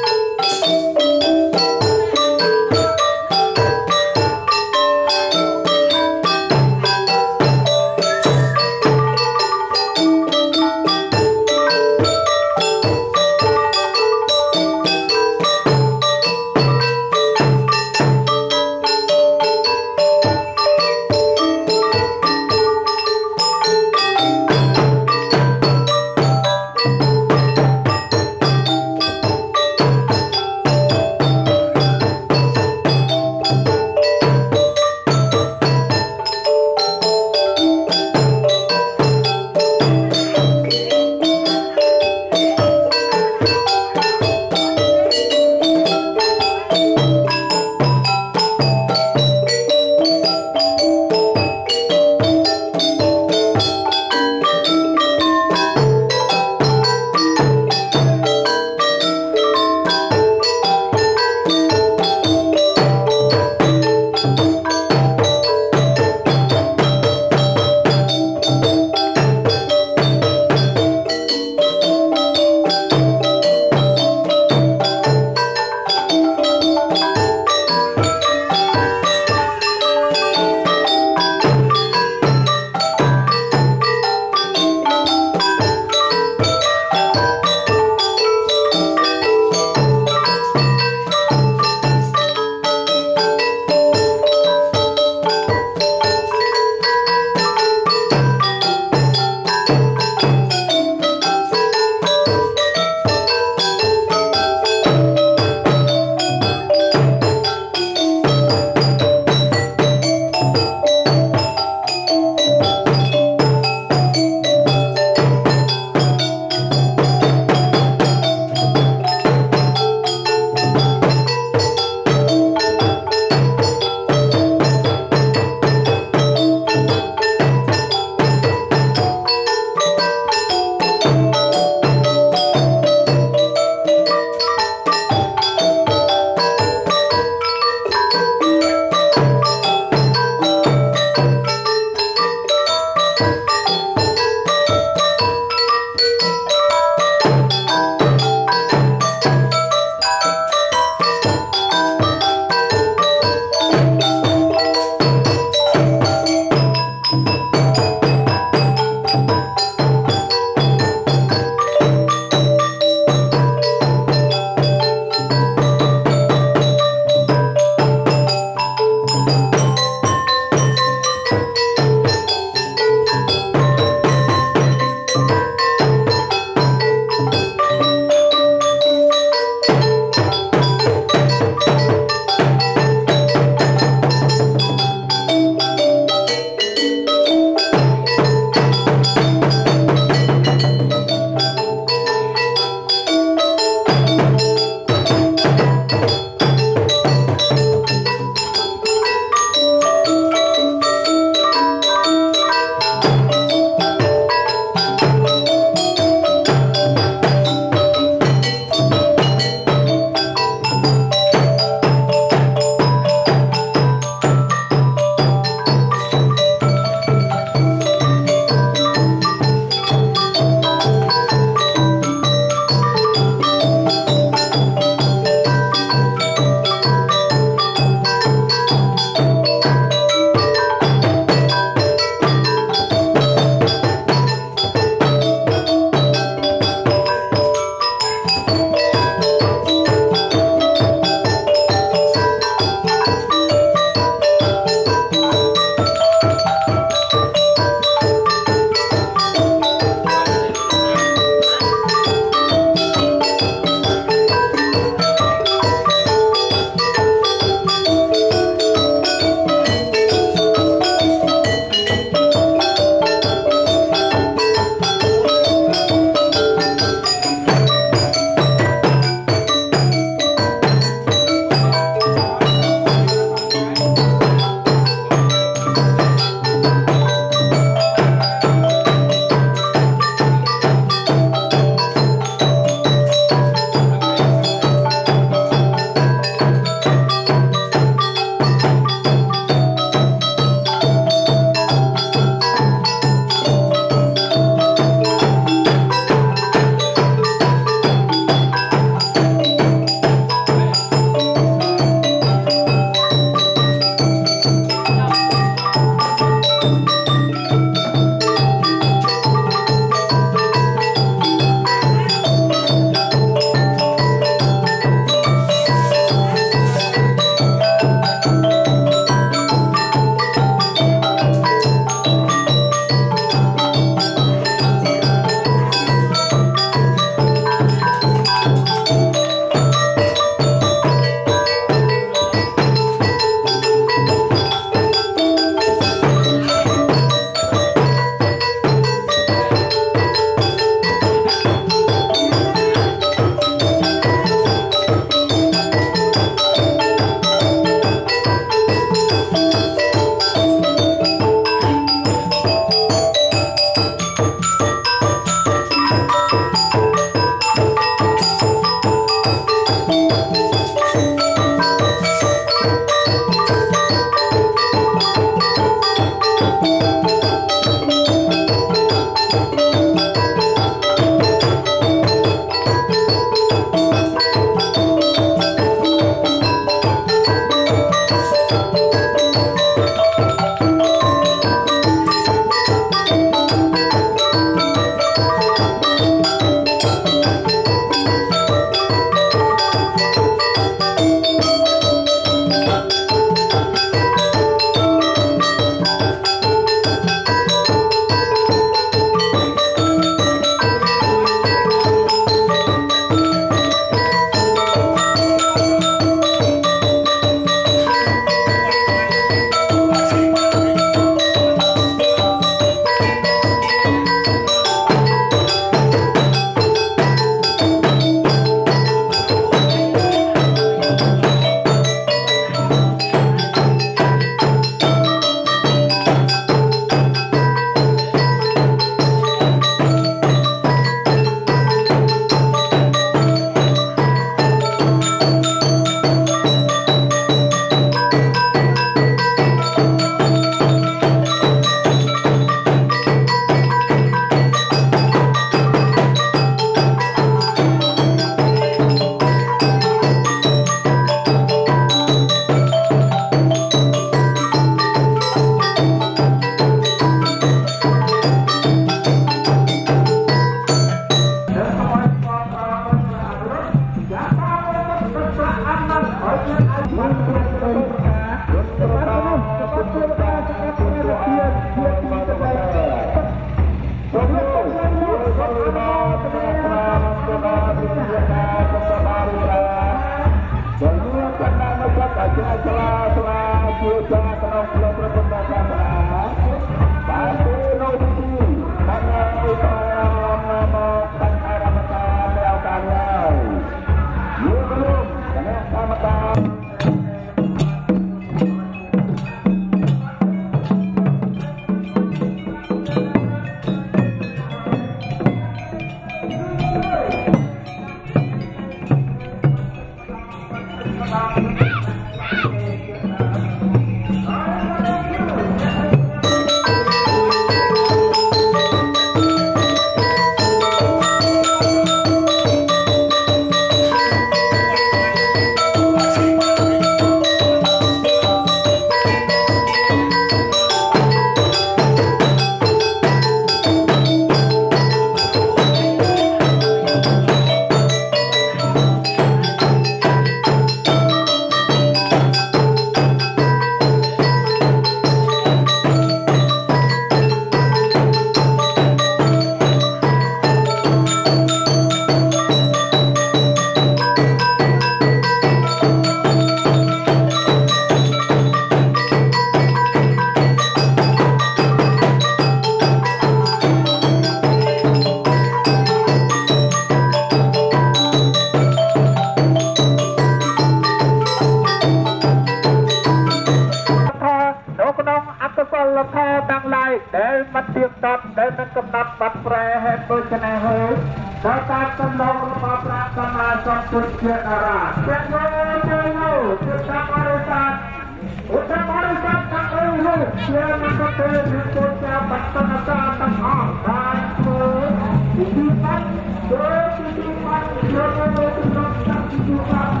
លខទាំងឡាយដែលមិនទៀងទាត់ដែលមិនកំណត់បាត់ប្រែហេតុដូចនេះហើយដោយការសំណងរបស់ប្រាក់សម្រាប់សង្គមជាតារាជាយោជាយោជាតាមអរិសាឧត្តមអរិសាទាំងអស់នោះជាមិនក៏ទៅឬក៏ចាំបាត់តនតាទាំងអស់បានធ្វើពីទីបាត់ដោយពីទីបាត់យកទៅទៅតាមទីបាត់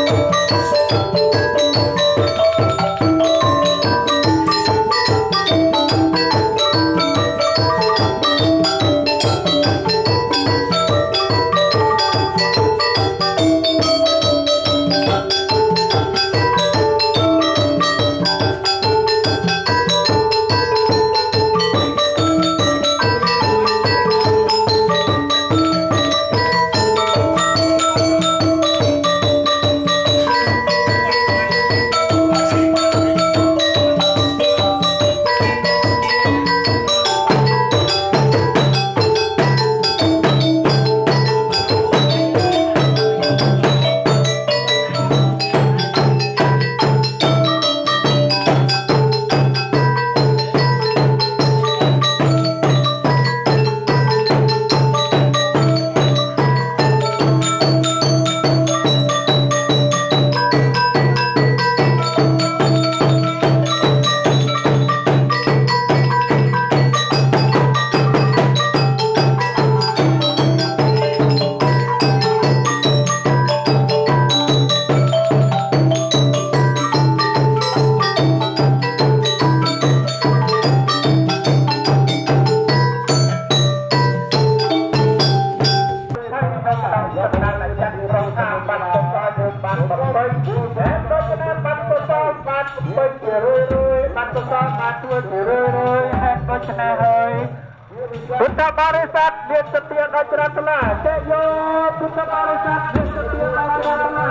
ពុទ្ធបរិស័ទមានសតិអចរតនាចេញយោពុទ្ធបរិស័ទមានសតិអចរតនា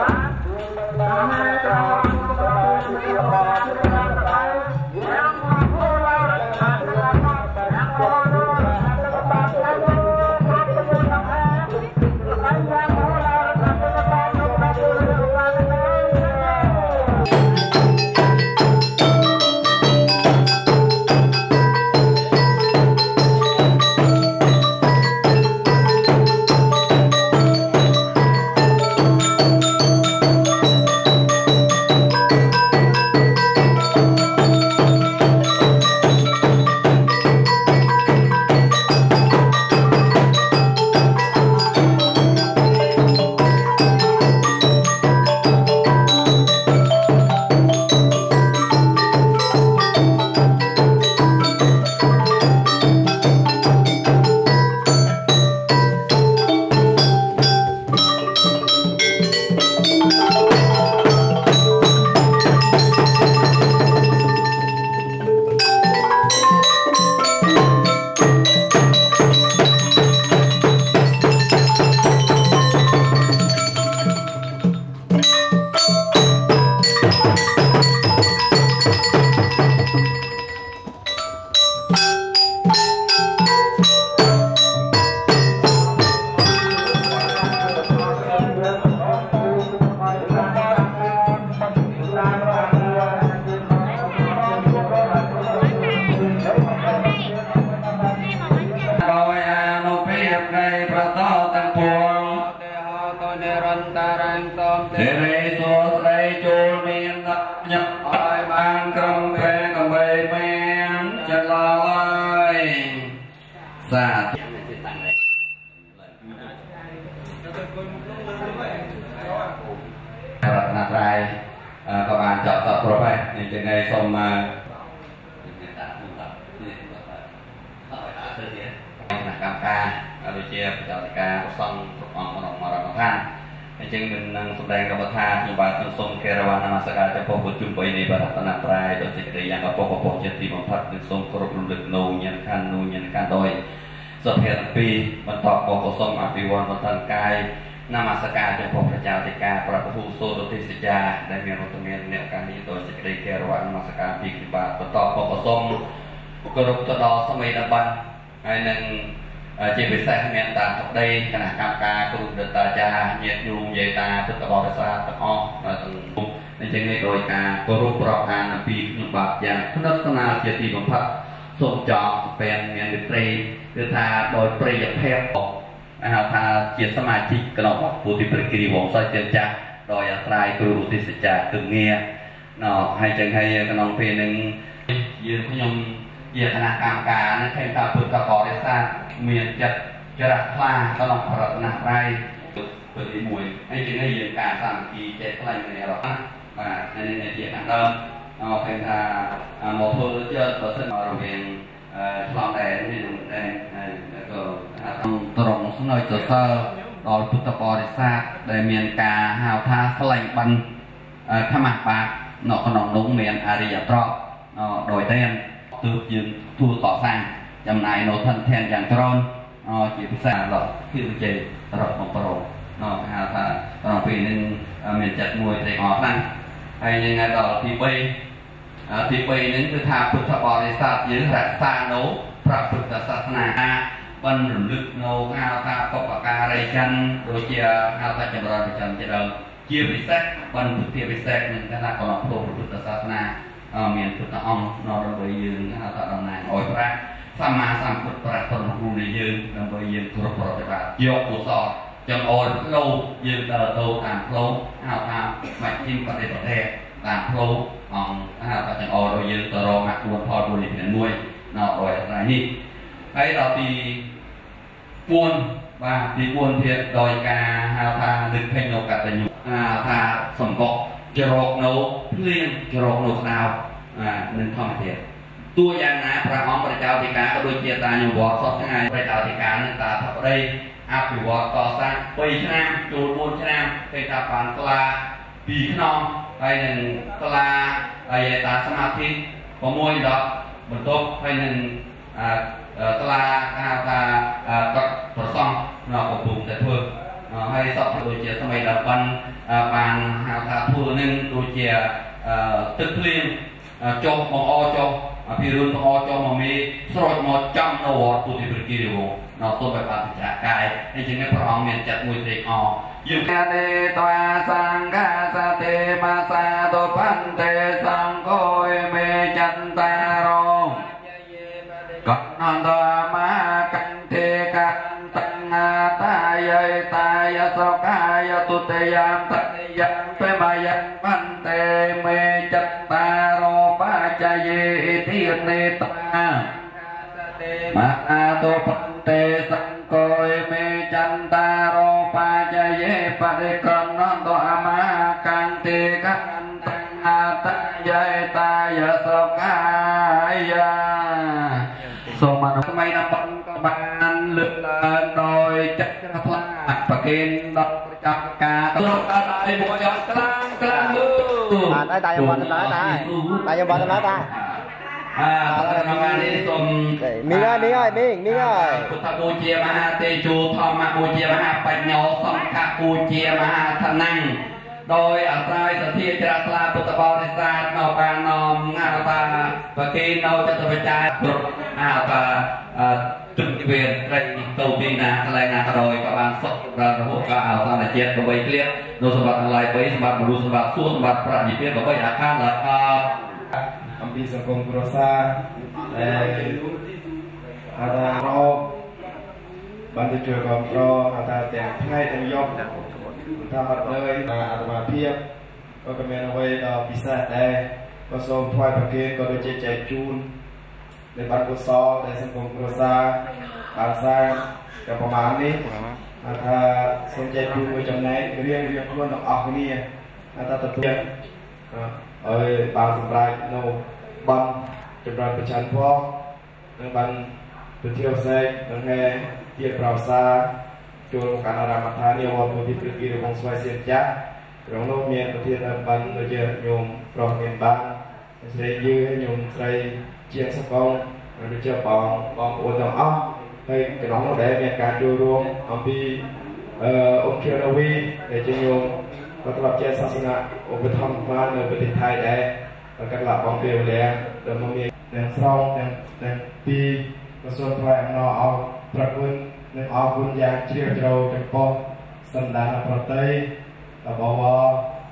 ก็อ่านจับสับประเภทในเจนในสมมาคณะกรรมการอารุเจียประจำการส่งทุกองค์มรดกมรดกท่านจึงเป็นนางแสดงกับประธานยุบาตุทรงเครวานามาสการจะพบบุญจุ่มไปในบรรดาตนาตรายโดยสิ่งใดอย่างกับปกปกเจติบังพัดหนึ่งทรงกรบลุ่มลึกนูยันคันนูยันคันโดยสเพียรปีบรรทอกปกทรงอภิวันบรรทันกายนามาสการจะพบพระเจ้าติกาพระผู้โสดติสิจาได้มีรัตเมียนเนการนี้โดยสิ่งใดเครวานามาสการปีกิบาบรรทอกปกทรงกรบตลอดสมัยดับบันไอ้หนึ่งជាពិសេសមានតាមទឹកដីគណៈកម្មការគ្រូដេតាចាញាតិញោមយាយតាទឹកបរិស័ទទាំងអស់នៅទាំងអញ្ចឹងឯដោយការគោរពប្រកអានពីខ្ញុំបាទយ៉ាងស្និទ្ធស្នាលជាទីបំផុតសូមចងស្ពានមានវិត្រីគឺថាដោយប្រយភេទហៅថាជាសមាជិកក្នុងពុទ្ធិព្រះគិរីវង្សសចាស់ដោយអាស្រ័យគ្រូឧទ្ទិសចាគឺងារណោហើយចឹងហើយក្នុងពេលនឹងយើងខ្ញុំជាគណៈកម្មការនឹងឃើញថាពុទ្ធបរិស័ទមានចិត្តច្រះថ្លាក្នុងប្រតិបត្តិត្រៃពុទ្ធទីមួយហើយចឹងហើយយើងការសាមគ្គីចេះខ្លាញ់គ្នាអរណាបាទនេះជាខាងដើមអរឃើញថាមកធ្វើជាបើសិនរវាងឆ្លងដែរនេះដែរក៏ត្រង់ស្នើសរសើរដល់ពុទ្ធបរិស័ទដែលមានការហៅថាស្លែងបិណ្ឌធម្មបាតនៅក្នុងនោះមានអរិយត្រកដោយតែទើបយើងធ្វើកសាងចំណាយនៅធនធានយ៉ាងច្រើនជាពិសេសដល់គឺជ័យរកបំប្រងហៅថាក្នុងពេលនេះមានចិត្តមួយត្រេកអរខ្លាំងហើយយើងដល់ទីបីទីបីនេះគឺថាពុទ្ធបរិស័ទយើងរក្សានៅព្រះពុទ្ធសាសនាបានរំលឹកនៅហៅថាបព្វការីច័ន្ទដូចជាហៅថាចម្រើនប្រចាំជាដើមជាពិសេសបានពុទ្ធពិសេសនឹងថាក្នុងពុទ្ធសាសនាមានពុទ្ធអង្គនៅដើម្បីយើងហៅថាតំណាងឲ្យប្រាក់សម្មាសម្ពុទ្ធប្រាក់ក្នុងគ្រូនៃយើងដើម្បីយើងគ្រប់ប្រតិបត្តិយកកុសលចំអល់ផ្លូវយើងដើរទៅតាមផ្លូវហៅថាមជ្ឈិមបដិបត្តិតាមផ្លូវអង្គហៅថាចំអល់ឲ្យយើងទៅរកមគ្គផលមួយនេះមួយនៅដោយអាស្រ័យនេះហើយដល់ទីបួនបាទទីបួនទៀតដោយការហៅថានឹកឃើញនៅកតញ្ញូហៅថាសម្បកច្រកនៅភ្លៀងច្រកនៅស្ដៅនឹងធម្មជាតិតួយ៉ាងណាព្រះអង្គព្រះចៅធិការក៏ដូចជាតាញវត្តសពថ្ងៃព្រះចៅធិការនឹងតាថាប្តីអភិវឌ្ឍកសាងពីរឆ្នាំចូលបួនឆ្នាំគេថាបានស្លាពីរខ្នងហើយនឹងស្លាហើយតាសមាធិប្រមូលដល់បន្ទប់ហើយនឹងស្លាហៅថាកត់ប្រសងនៅកំពុងតែធ្វើហើយសពដូចជាសម័យដល់បានបានហៅថាធ្វើនឹងដូចជាទឹកភ្លៀងចុះមកអចុះពីរឿងមកអចុះមកមីស្រោចមកចំនៅវត្តពុទ្ធិព្រះគិរីវង្សនៅសូមឲ្យបានចាក់កាយហើយជាងព្រះអង្គមានចិត្តមួយត្រេកអរយើងកាទេតវាសង្ឃាសទេមាសាទោបន្ទេសង្ឃោមេចន្តារោកណន្តមាកន្ទេកតងាតាយេតាយសកាយទុតយាមតយាមពេមយាមបន្ទេមេចន្តារោបាចយេតិនេតាមាទោបន្ទេសង្ឃោមេចន្តារោបាចយេបរិកណន្តអមាកន្ទេកតងាតាយេតាយសកាយសូមអនុសម័យដល់បងក៏បានលើកឡើងដោយចិត្តជ្រះថ្លាប្រគេនដល់ប្រចាំការគ្រប់ដល់ឲ្យមួយយ៉ាងខ្លាំងខ្លាំងមើលបានហើយតាខ្ញុំបានដល់តាតាខ្ញុំបានដល់តាអើដល់នេះសូមមីងហើយមីងហើយមីងមីងហើយពុទ្ធបូជាមហាទេជោធម្មបូជាមហាបញ្ញោសង្ឃបូជាមហាធនំដោយអាស្រ័យសទ្ធាជ្រះថ្លាពុទ្ធបរិស័ទនៅបាននាំហៅថាប្រគេននៅចតុបច្ច័យគ្រប់ហៅថាទុតិវេត្រីទៅទីណាកន្លែងណាក៏ដោយក៏បានសុខដល់រហូតក៏អសន្នជាតិបីឃ្លាតនៅសម្បត្តិទាំងឡាយបីសម្បត្តិមនុស្សសម្បត្តិសួរសម្បត្តិប្រាជ្ញាភាពបីអាខានដល់អអំពីសង្គមគ្រួសារដែលអាថារោបានទៅជួយគ្រប់គ្រងអាថាទាំងថ្ងៃទាំងយប់ថាអត់លើយអាត្មាភាពក៏ក៏មានអ្វីដ៏ពិសេសដែរក៏សូមថ្វាយប្រគេនក៏ដូចជាចែកជូនដែលបានកុសលដែលសង្គមគ្រួសារបានសាងក៏ប្រមាណនេះថាសូមចែកជូនមួយចំណែករៀងរៀងខ្លួនទាំងអស់គ្នាថាទទួលឲ្យបានសម្រេចនៅបានចម្រើនប្រចាំផងនិងបានពធាវសេកនិងជាប្រវសាចូលកាលរាមដ្ឋានវត្តពុទ្ធិព្រះគិរីវង្សស្វ័យសៀនចាស់ក្នុងនោះមានប្រធានបានដូចជាញោមប្រុសមានបានស្រីយឺញោមស្រីជាងសកលដូចជាបងបងប្អូនទាំងអស់ហើយក្នុងនោះដែរមានការចូលរួមអំពីអឺអង្គធារវីដែលជាញោមក៏ធ្លាប់ជាសាសនាឧបត្ថម្ភបាននៅប្រទេសថៃដែរហើយក៏ឡាបងពេលវេលាដែលមកមានទាំងស្រងទាំងទាំងពីរក៏សូមថ្លែងអំណរអរប្រគុណនិងអរគុណយ៉ាងជ្រាលជ្រៅចំពោះសន្តានប្រតិបវរ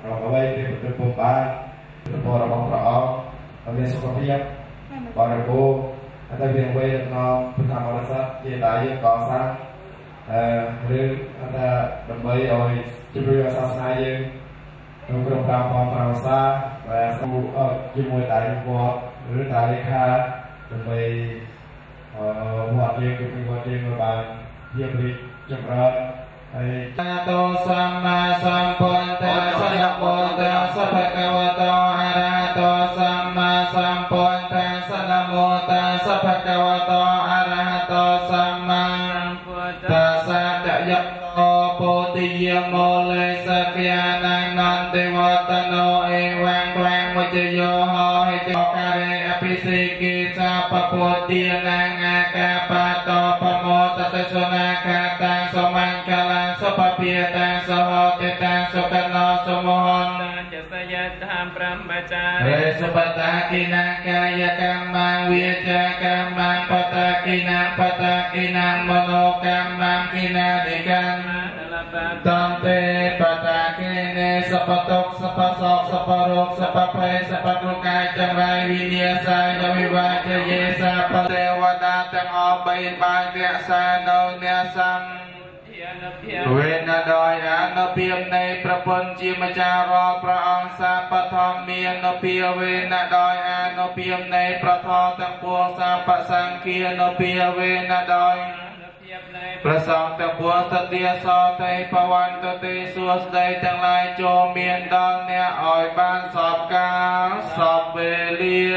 เราเอาไว้เป็นเป็นปุ่มบ้านเป็นตัวระบบเราเราเรียนสุขภาพบริโภคอาจจะเรียนไว้น้องพุทธมรสเกี่ยวกับก่อสร้างหรืออาจจะดำเนินโดยจุดประสงค์ศาสนาเองโดยโครงการความปราศจากและสู่จิตมวยตายวัวหรือตายค่าดำเนินหัวเตียงกับหัวเตียงมาบางเยี่ยมดีจำเริญโตสัมมาสัมพุทธัสสะนะโมตัสสะภะคะวะโตอะระหะโตสัมมาสัมพุทธัสสะนะโมตัสสะภะคะวะโตอะระหะโตสัมมาสัมพุทธัสสะจะยัพโตโพธิยโมเลสกยานังนันติวัตโนเอวังแกวงมุจโยโหหิจกะเรอภิสิกิสัพพะติยนังอากาปะโตปโมตัสสะสนาคาตังสมังคลังสัพพิยตังสโหติตังสุขโนสมุหนจะสยธรรมพรหมจารีเรสุปตากินังกายกรรมังวิจากรรมังปตากินังปตากินังมโนกรรมังกินาดิกังตัมเตปตากิเนสัพพตุกสัพพโสกสัพพโรกสัพพภัยสัพพทุกขจังไรวิญญาสายวิวาจเยสัพพเทวดาทั้งออกไปบางเดียสาโนเนสัมเวนดอยอนุเพียมในพระพุทธจิมจารอพระองค์สัพพทอมมีอนุเพียเวนดอยอนุเพียมในพระทอทั้งปวงสัพพสังเกียอนุเพียเวนดอยประสองแต่บัวสติสอไทยปวันตติสัวสได้ทั้งหลายโจเมียนดอนเนี่ยอ่อยบ้านสอบกาสอบเบลีย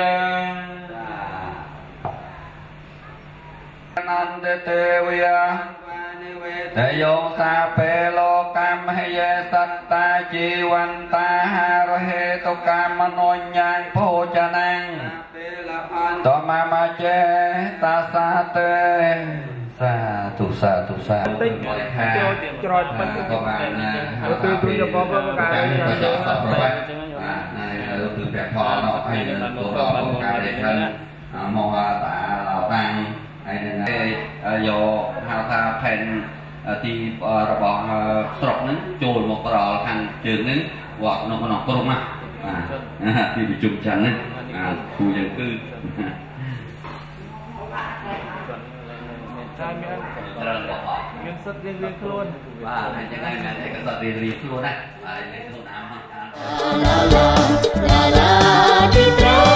นันเตเตวิยาเตโยสาเปโลกามให้เยสัตตาจีวันตาหารเหตุกามมโนญาณโพจนังต่อมามาเจตาสาเตสาธุสาธุสาธุติจรอยมันก็มาคือคือจะพอประกาศก็จะสอบประวัติในคือแบบพอเราให้ตัวเราประกาศได้ทั้งมหาตาเราตั้งไอ้นั่นโยหาตาแผ่นที่ระบอบสระนั้นโจรมาปลอทางเจอนั้นว่าน้องน้องกรมอ่ะที่ประชุมจันนั้นครูยังคือเรื่องบอกว่าเรื่องสัตว์เลี้ยงคล้วนว่าในจังไงในก็สัตว์เลี้ยงคล้วนนะในคล้วนน้ำ